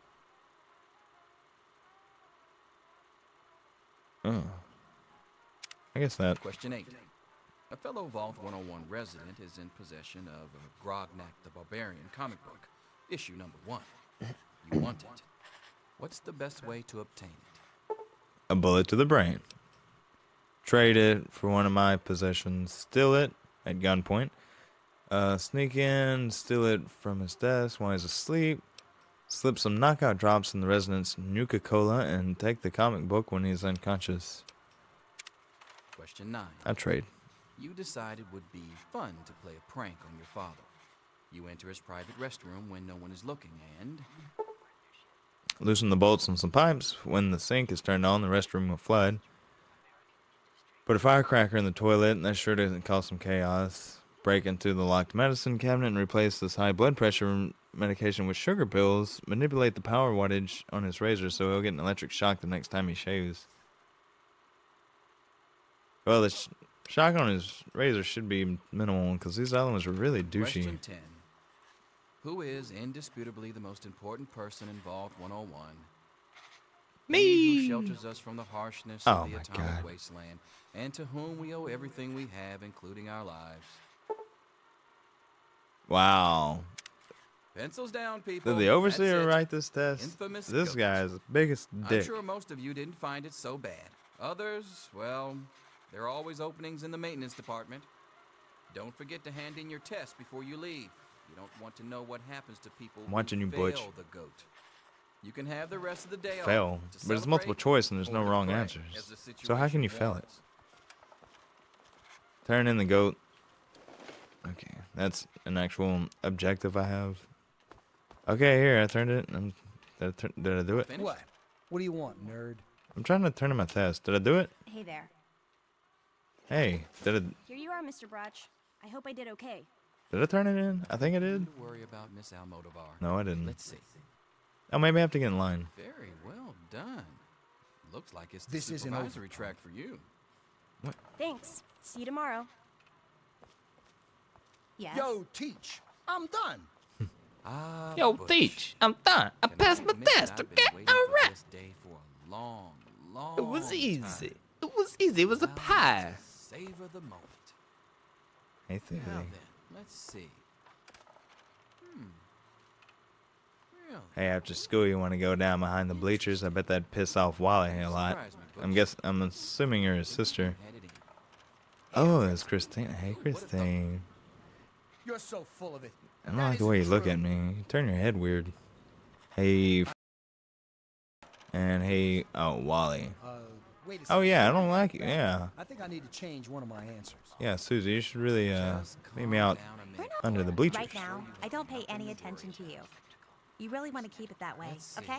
Oh. I guess that. Question eight. A fellow Vault one oh one resident is in possession of a Grognak the Barbarian comic book, issue number one. You want it. What's the best way to obtain it? A bullet to the brain. Trade it for one of my possessions. Steal it at gunpoint. Uh, sneak in, steal it from his desk while he's asleep. Slip some knockout drops in the resident's Nuka-Cola and take the comic book when he's unconscious. Question nine. I trade. You decided it would be fun to play a prank on your father. You enter his private restroom when no one is looking and... Loosen the bolts on some pipes. When the sink is turned on, the restroom will flood. Put a firecracker in the toilet, and that sure doesn't cause some chaos. Break into the locked medicine cabinet and replace this high blood pressure medication with sugar pills. Manipulate the power wattage on his razor so he'll get an electric shock the next time he shaves. Well, the sh shock on his razor should be minimal because these other ones are really douchey. Question ten. Who is indisputably the most important person in Vault one oh one? Me! He who shelters us from the harshness Oh of the my atomic God. wasteland, and to whom we owe everything we have, including our lives. Wow. Pencils down, people. Did the overseer That's it. write this test? Infamous This goat. guy is the biggest dick. I'm sure most of you didn't find it so bad. Others, well, there are always openings in the maintenance department. Don't forget to hand in your test before you leave. You don't want to know what happens to people I'm watching who you, fail Butch. the goat. You can have the rest of the day Fail. off to But it's multiple celebrate choice and there's or no to wrong pray, answers. as the So how can you situation fail it? was. Turn in the goat. Okay, that's an actual objective I have. Okay, here, I turned it. I'm, did, I turn, did I do it? What? What do you want, nerd? I'm trying to turn in my test. Did I do it? Hey there. Hey, did I, Here you are, Mister Brotch. I hope I did okay. did I turn it in? I think I did. Don't worry about Miss Almodovar. No, I didn't. Let's see. Oh, maybe I have to get in line. Very well done. Looks like it's the This isn't over, supervisory track for you. Thanks. See you tomorrow. Yes. Yo, teach. I'm done. Ah, Yo, Butch. Teach, I'm done. I Can passed my admit that test, I've been okay? waiting for Alright. this day for a long, long It was easy. time. It was easy. It was a Now pie. let's savor the moment. Hey, Thursday. Now then, let's see. Hmm. Really? Hey, after school, you want to go down behind the bleachers? I bet that'd piss off Wally a lot. I'm guess I'm assuming you're his sister. Oh, that's Christine. Hey, Christine. You're so full of it. I don't like the way you look at me. You turn your head weird. Hey. f- And hey, oh, Wally. Uh, wait a Oh, second. yeah, I don't like it. Yeah. I think I need to change one of my answers. Yeah, Susie, you should really uh, leave me out under the bleachers. Right now, I don't pay any attention to you. You really want to keep it that way, okay?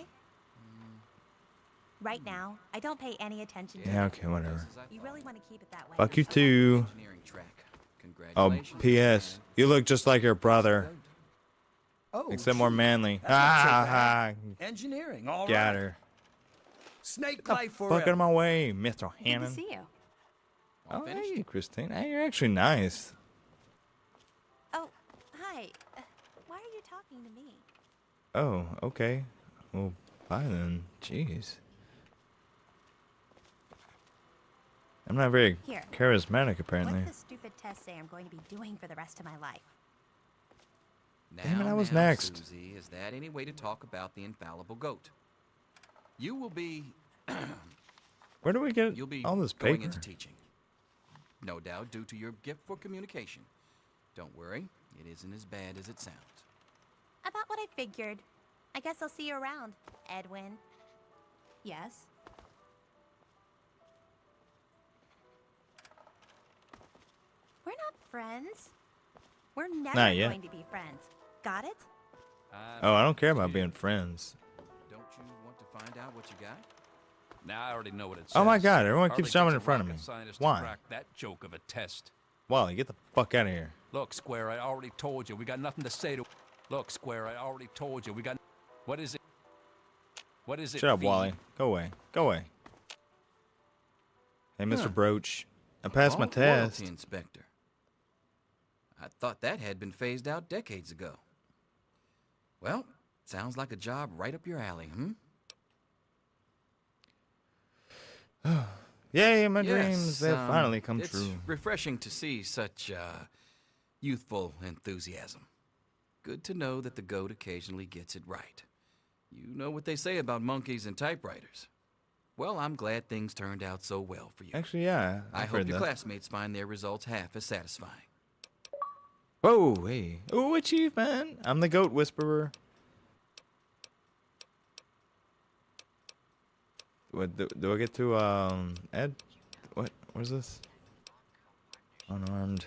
Right now, I don't pay any attention to you. Yeah, okay, whatever. You really want to keep it that way. Fuck you too. Oh, P S You look just like your brother. Oh, Except more manly. That's not so Ah, bad. ha. Engineering, all right. Got her. Snake Get the life fuck forever. out of my way, Mister Good to Hannon. see you. Oh, hey, Christine. Hey, you're actually nice. Oh, hi. Uh, why are you talking to me? Oh, okay. Well, bye then. Jeez. I'm not very Here. charismatic, apparently. What's the stupid test say I'm going to be doing for the rest of my life? Damn it, I was now, next. Susie, is that any way to talk about the infallible goat? You will be. Where do we get You'll be all this going paper? into teaching. No doubt due to your gift for communication. Don't worry, it isn't as bad as it sounds. About what I figured. I guess I'll see you around, Edwin. Yes? We're not friends. We're never Not yet. going to be friends. Got it? Oh, I don't care about being friends. Don't you want to find out what you got? Now I already know what it says. Oh my God, everyone Hardly keeps jumping takes in a front of rocket me. scientist to Why? crack that joke of a test. Wally, get the fuck out of here. Look, Square, I already told you. We got nothing to say to... Look, Square, I already told you. We got... What is it? What is it? Shut up, V? Wally. Go away. Go away. Hey, Mister Huh. Broach. I passed my Vault test. Loyalty Inspector. I thought that had been phased out decades ago. Well, sounds like a job right up your alley, hmm? Yay, my Yes, dreams, they've um, finally come it's true. refreshing to see such uh, youthful enthusiasm. Good to know that the goat occasionally gets it right. You know what they say about monkeys and typewriters. Well, I'm glad things turned out so well for you. Actually, yeah. I I've hope heard your that. classmates find their results half as satisfying. Whoa, hey. Ooh, achievement. I'm the goat whisperer. What, do, do I get to, um, Ed? What? Where's this? Unarmed.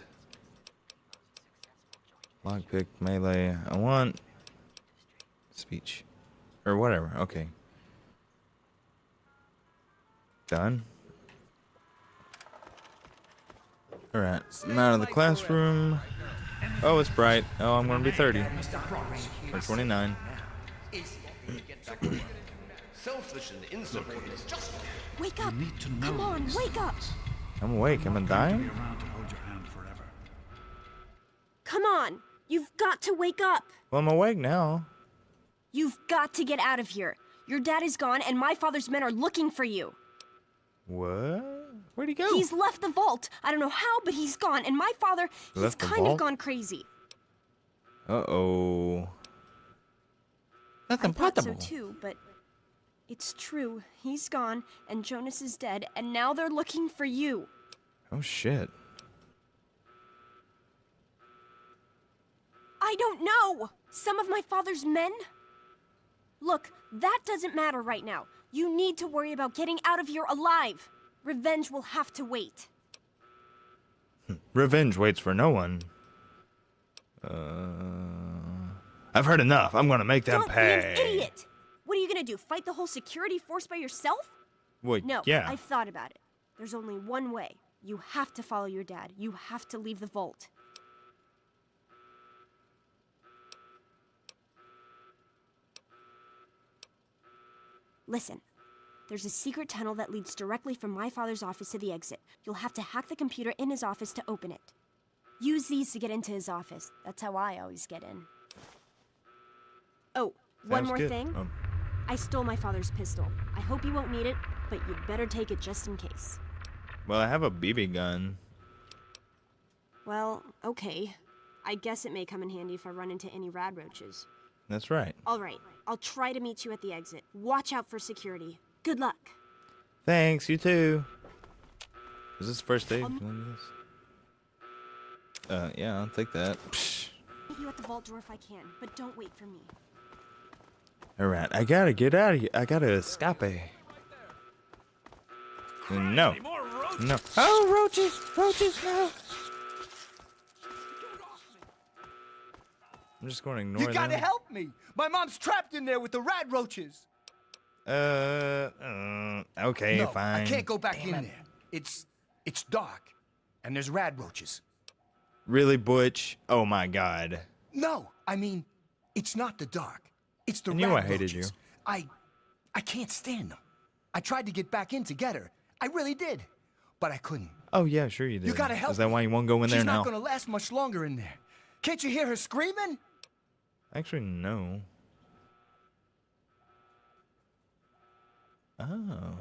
Lockpick, melee. I want speech. Or whatever. Okay. Done. Alright. I'm out of the classroom. Oh, it's bright. Oh, I'm gonna be thirty. Or twenty-nine. Selfish and insubordinate. Just Wake up! Come on, wake up! I'm awake. Am I dying? Come on! You've got to wake up! Well, I'm awake now. You've got to get out of here. Your dad is gone, and my father's men are looking for you. What? Where'd he go? He's left the vault. I don't know how, but he's gone, and my father, he's Left the kind of vault? gone crazy. Uh-oh. Nothing I thought so possible. too, but it's true. He's gone, and Jonas is dead, and now they're looking for you. Oh, shit. I don't know! Some of my father's men? Look, that doesn't matter right now. You need to worry about getting out of here alive. Revenge will have to wait. Revenge waits for no one. Uh, I've heard enough. I'm gonna make them Don't pay. be an idiot! What are you gonna do, fight the whole security force by yourself? Well, No, yeah. I've thought about it. There's only one way. You have to follow your dad. You have to leave the vault. Listen, there's a secret tunnel that leads directly from my father's office to the exit. You'll have to hack the computer in his office to open it. Use these to get into his office. That's how I always get in. Oh, one Sounds more good. thing. Um, I stole my father's pistol. I hope you won't need it, but you'd better take it just in case. well, I have a B B gun. Well, okay. I guess it may come in handy if I run into any rad roaches. That's right. All right, I'll try to meet you at the exit. Watch out for security. Good luck. Thanks, you too. Is this first aid? Um, Can I do this? Uh, yeah, I'll take that. Psh. Meet you at the vault door if I can, but don't wait for me. Alright, I gotta get out of here. I gotta escape. No. No. Oh, roaches! Roaches, no! I'm just going to ignore You gotta them. help me. My mom's trapped in there with the rat roaches. Uh, uh okay, no, fine. I can't go back Damn in it. there. It's it's dark, and there's rad roaches. Really, Butch? Oh my god. No, I mean, it's not the dark. It's the I knew rad I hated roaches. you. I, I can't stand them. I tried to get back in to get her. I really did, but I couldn't. Oh yeah, sure you did. You gotta help Is that me. why you won't go in there She's now? not gonna last much longer in there. Can't you hear her screaming? Actually, no. Oh.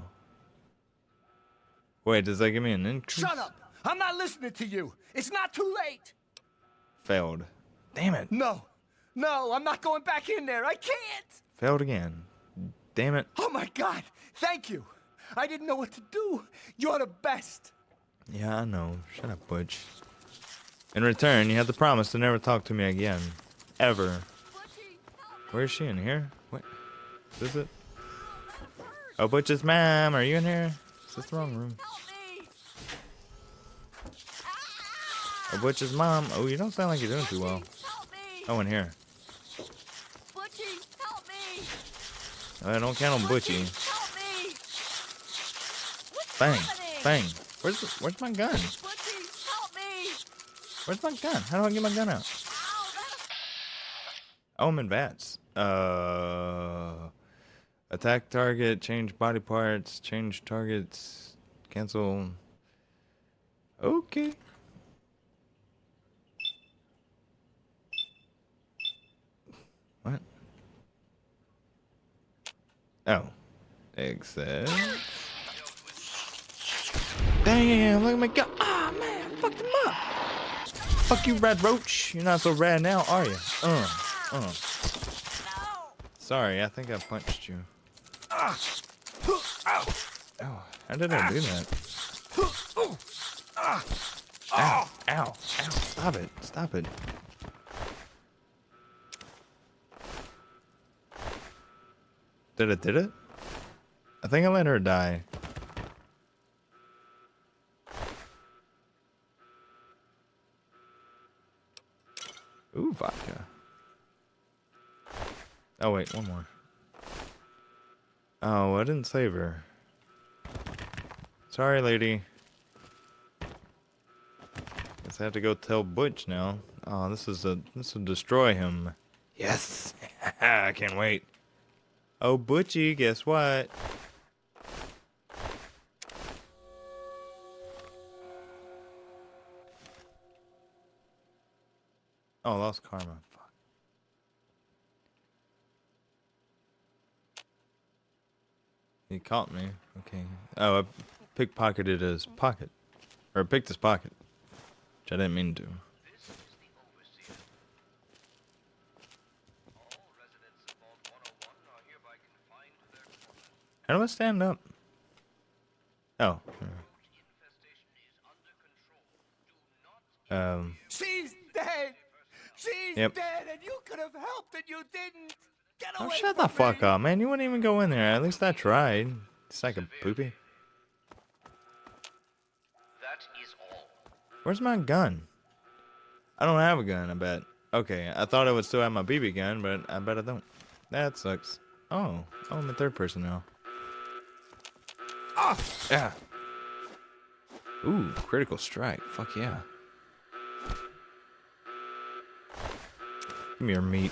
Wait, does that give me an increase? Shut up! I'm not listening to you. It's not too late. Failed. Damn it. No, no, I'm not going back in there. I can't. Failed again. Damn it. Oh my God! Thank you. I didn't know what to do. You're the best. Yeah, I know. Shut up, Butch. In return, you had to promise to never talk to me again. Ever. Where is she, in here? What? Is it? Oh, Butch's mom, are you in here? Is this the wrong room? Oh, Butch's mom. Oh, you don't sound like you're doing too well. Oh, in here. Butchie, help me! Uh, don't count on Butchie. Bang, bang. Where's where's my gun? Where's my gun? How do I get my gun out? Oh, I'm in Vats. Uh, attack target, change body parts, change targets, cancel. Okay. What? Oh. Exit. Damn, look at my gun. Ah, oh, man, fucked him up. Fuck you, Red Roach. You're not so rad now, are you? Uh, uh. Sorry, I think I punched you. Ah. Ow. Oh, how did I do that? Ah. Ow, ow, ow. Stop it, stop it. Did it, did it? I think I let her die. Ooh, vodka. Oh, wait, one more. Oh, I didn't save her. Sorry, lady. Guess I have to go tell Butch now. Oh, this is a this will destroy him. Yes, I can't wait. Oh, Butchie, guess what? Oh, lost karma. Fuck. He caught me. Okay. Oh, I pickpocketed his pocket. Or picked his pocket. Which I didn't mean to. How do I stand up? Oh. Um. She's dead. She's Yep. dead, and you could have helped, and you didn't. Get away Oh, shut from the fuck me. up, man. You wouldn't even go in there. At least I tried. It's like a poopy. That is all. Where's my gun? I don't have a gun, I bet. Okay, I thought I would still have my B B gun, but I bet I don't. That sucks. Oh, oh, I'm a third person now. Ah! Yeah. Ooh, critical strike. Fuck yeah. Give me your meat.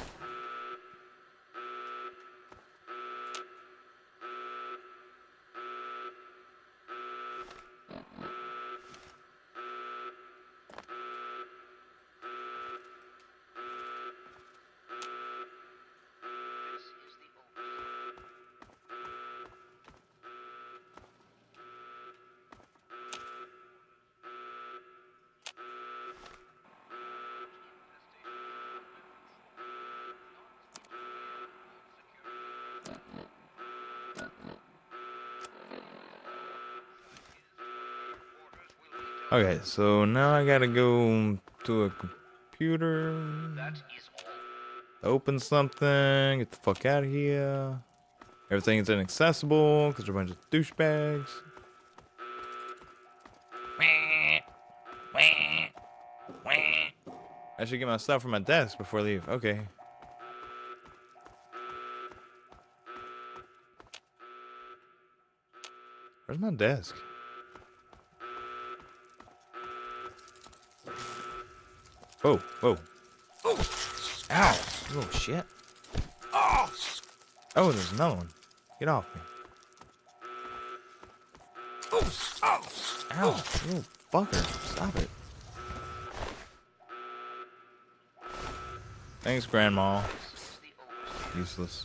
Okay, so now I gotta go to a computer, open something, get the fuck out of here. Everything is inaccessible because they're a bunch of douchebags. I should get my stuff from my desk before I leave. Okay. Where's my desk? Whoa, whoa. Ow. Oh, shit. Oh, there's another one. Get off me. Ow. You fucker. Stop it. Thanks, Grandma. Useless.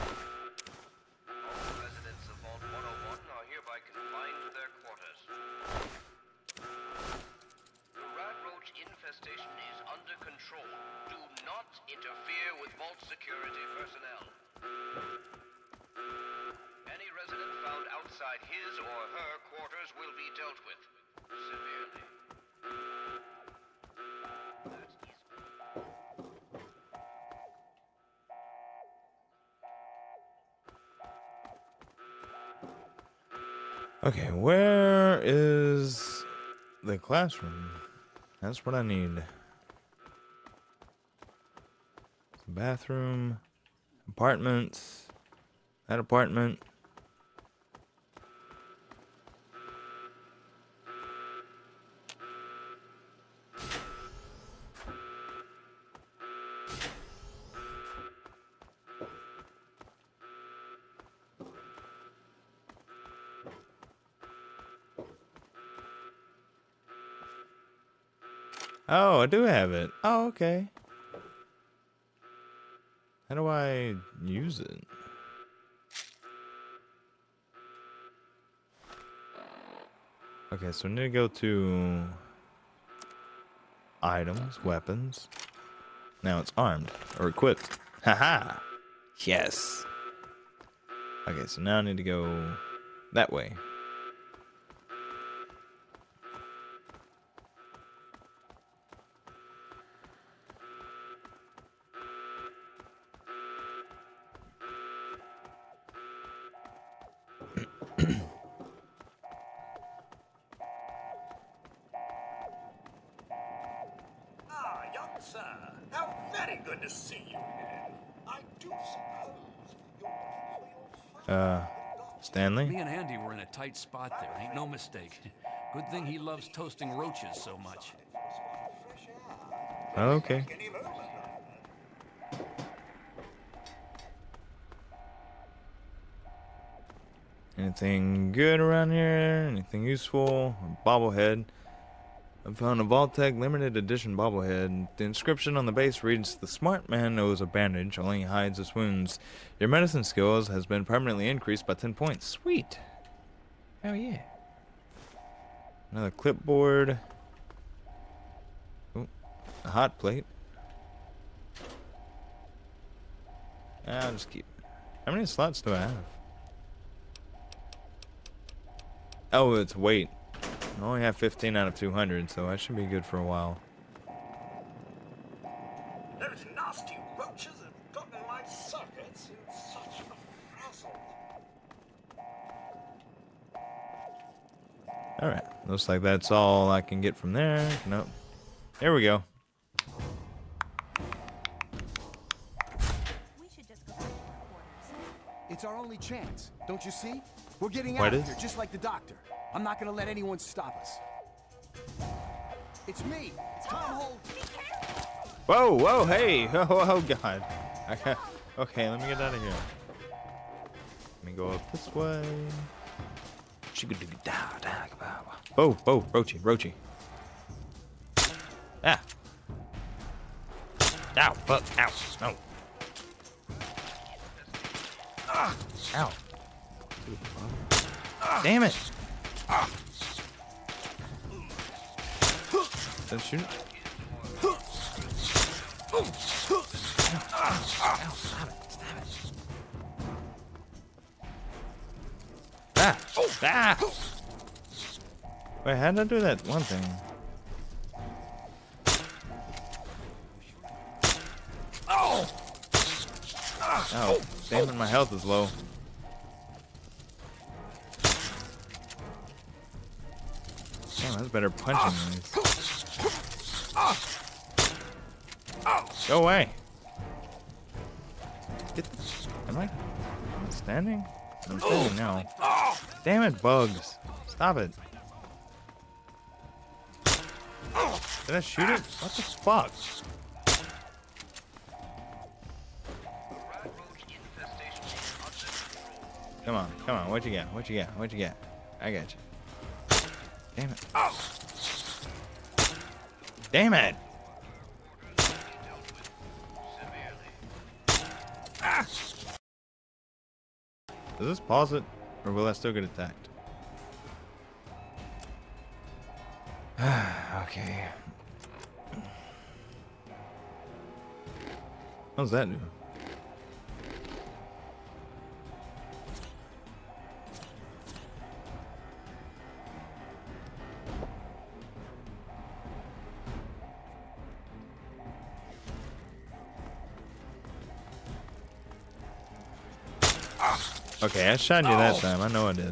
Okay, where is the classroom? That's what I need. Bathroom, apartments, that apartment. Oh, I do have it. Oh, okay. How do I use it? Okay, so I need to go to items, weapons. Now it's armed or equipped. Haha. Yes. Okay, so now I need to go that way. Sir, how very good to see you again. I do suppose you're looking for your Uh, Stanley? Me and Andy were in a tight spot there, ain't no mistake. Good thing he loves toasting roaches so much. Okay. Anything good around here? Anything useful? A bobblehead. I found a Vault-Tec limited edition bobblehead. The inscription on the base reads, "The smart man knows a bandage only hides his wounds. Your medicine skills has been permanently increased by ten points." Sweet. Hell yeah. Another clipboard. Ooh, a hot plate. I'll just keep. How many slots do I have? Oh, it's weight. I only have fifteen out of two hundred, so I should be good for a while. Those nasty roaches have gotten my circuits in such a frazzle. Alright, looks like that's all I can get from there. Nope. There we go. It's our only chance, don't you see? We're getting What out of is? here, just like the doctor. I'm not gonna let anyone stop us. It's me, Tom Holt. Whoa, whoa, hey! Oh, oh God. I got, okay, let me get out of here. Let me go up this way. Oh, oh, Roachy, Roachy. Ah. Ow, fuck, ow, no. Ah, ow. Damn it. Don't shoot. Ow, stop it, stop it. Ah! Ah! Wait, how did I do that one thing? Oh! Oh, damn it, my health is low. Damn, that's better punching than these. Go away. Get the, am I, am I standing? I'm standing now. Damn it, bugs. Stop it. Did I shoot it? What the fuck? Come on, come on. What you got? What you got? What you got? I got you. Damn it. Damn it! Does this pause it, or will I still get attacked? Okay. What does that do? Okay, I shot you that time. I know I did.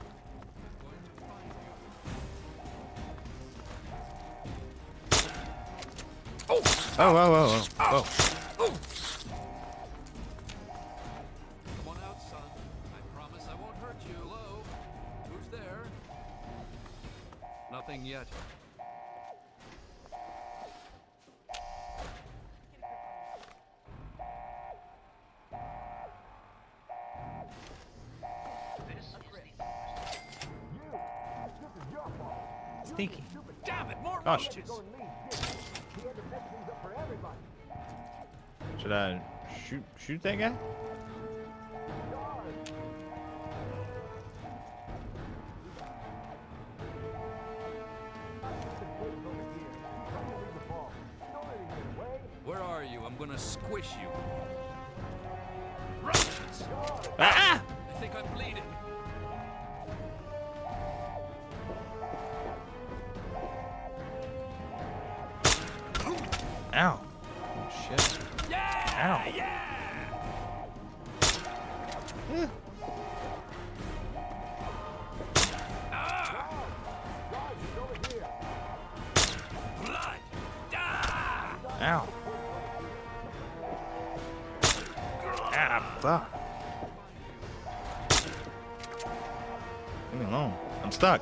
Oh, whoa, whoa, whoa, whoa. Come on out, son. I promise I won't hurt you. Hello? Who's there? Nothing yet. Sneaky. Damn it, more Gosh. roaches. Should I shoot shoot that guy? Where are you? I'm gonna squish you. Roaches! Ah! I think I'm bleeding. Ow. Oh, shit. Yeah! Ow. Yeah! Yeah. Blood! Ah! Ow. Ah, fuck. Leave me alone. I'm stuck.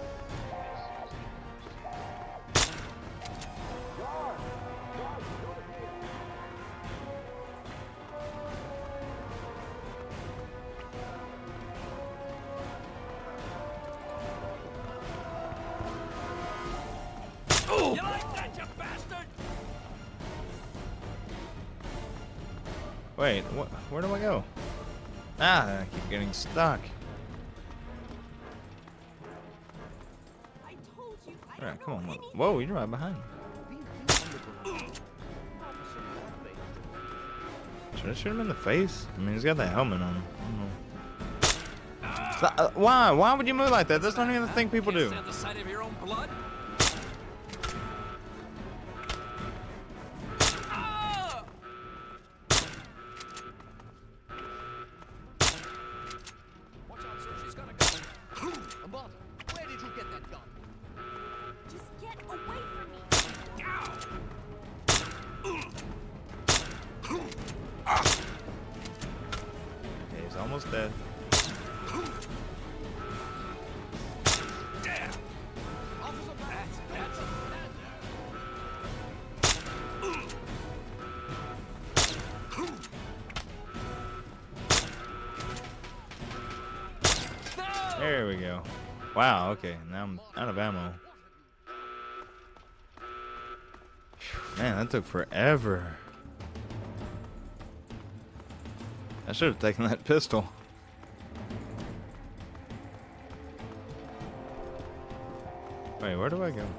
You like that, you bastard? Wait, wh where do I go? Ah, I keep getting stuck. Alright, come on. Whoa, you're right behind me. Should I shoot him in the face? I mean, he's got that helmet on. I don't know. Stop, uh, why? Why would you move like that? That's not even the thing people do. Stand the sight of your own blood? Okay, he's almost dead. There we go. Wow, okay, now I'm out of ammo. Man, that took forever. I should have taken that pistol. Wait, where do I go?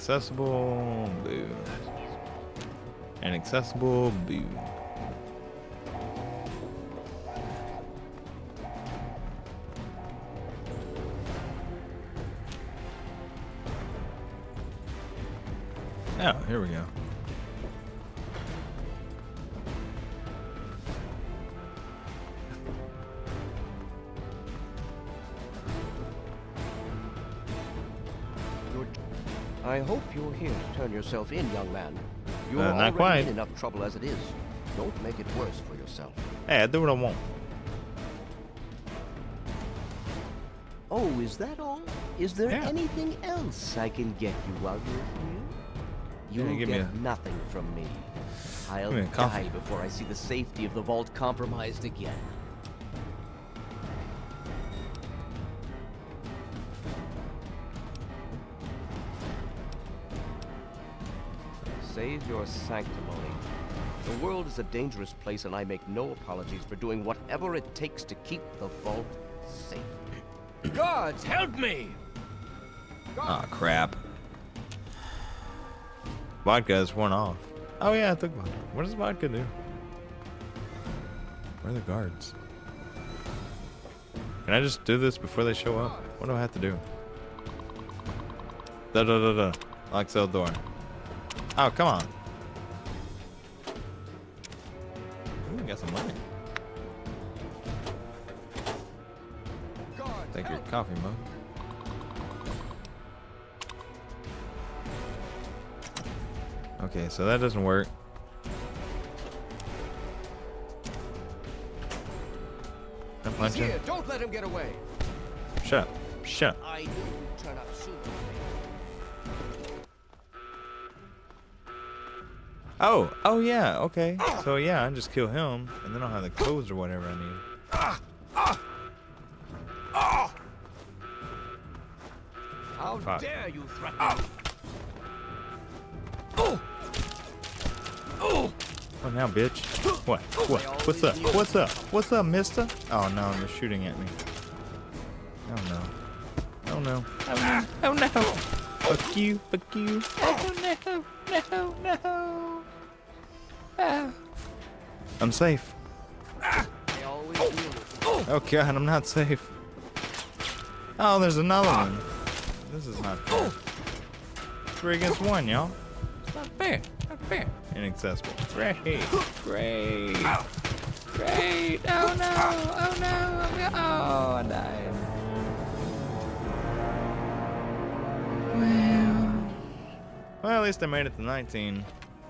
Inaccessible. Boo. Inaccessible. Boo. Oh, here we go. I hope you're here to turn yourself in, young man. You're Uh, not already quite. in enough trouble as it is. Don't make it worse for yourself. Hey, I do what I want. Oh, is that all? Is there Yeah. anything else I can get you while you're here? Yeah, You'll give me get a- nothing from me. I'll Give me a coffee. die before I see the safety of the vault compromised again. Save your sanctimony. The world is a dangerous place, and I make no apologies for doing whatever it takes to keep the vault safe. Guards, help me! Oh crap. Vodka is worn off. Oh yeah, I took vodka. What does vodka do? Where are the guards? Can I just do this before they show up? What do I have to do? Da da da da. Lock cell door. Oh, come on. Ooh, got some money. Take your coffee mug. Okay, so that doesn't work. I'm He's punching. here. Don't let him get away. Shut up. Shut up. I knew you'd turn up sooner or later. Oh, oh yeah, okay. So yeah, I just kill him, and then I'll have the clothes or whatever I need. How Fuck. dare you threaten me? What now, bitch? What? What? What's up? What's up? What's up, mister? Oh no, they're shooting at me. Oh no. Oh no. Oh no. Oh no. Fuck you. Fuck you. Oh no. No. No. Ah. I'm safe. They always knew. Oh god, I'm not safe. Oh, there's another one. This is not fair. Three against one, y'all. It's not fair. Not fair. Inaccessible. Great. Great. Great. Oh no. Oh no. Oh, I died. Well. Well, at least I made it to nineteen.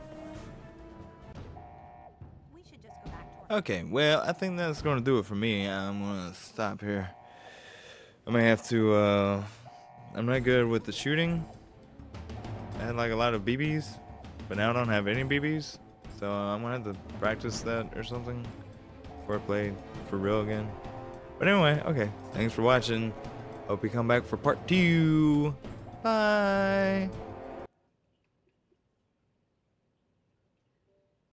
Okay, well, I think that's going to do it for me. I'm going to stop here. I may have to, uh... I'm not good with the shooting. I had like a lot of B Bs, but now I don't have any B Bs. So uh, I'm going to have to practice that or something before I play for real again. But anyway, okay. Thanks for watching. Hope you come back for part two. Bye.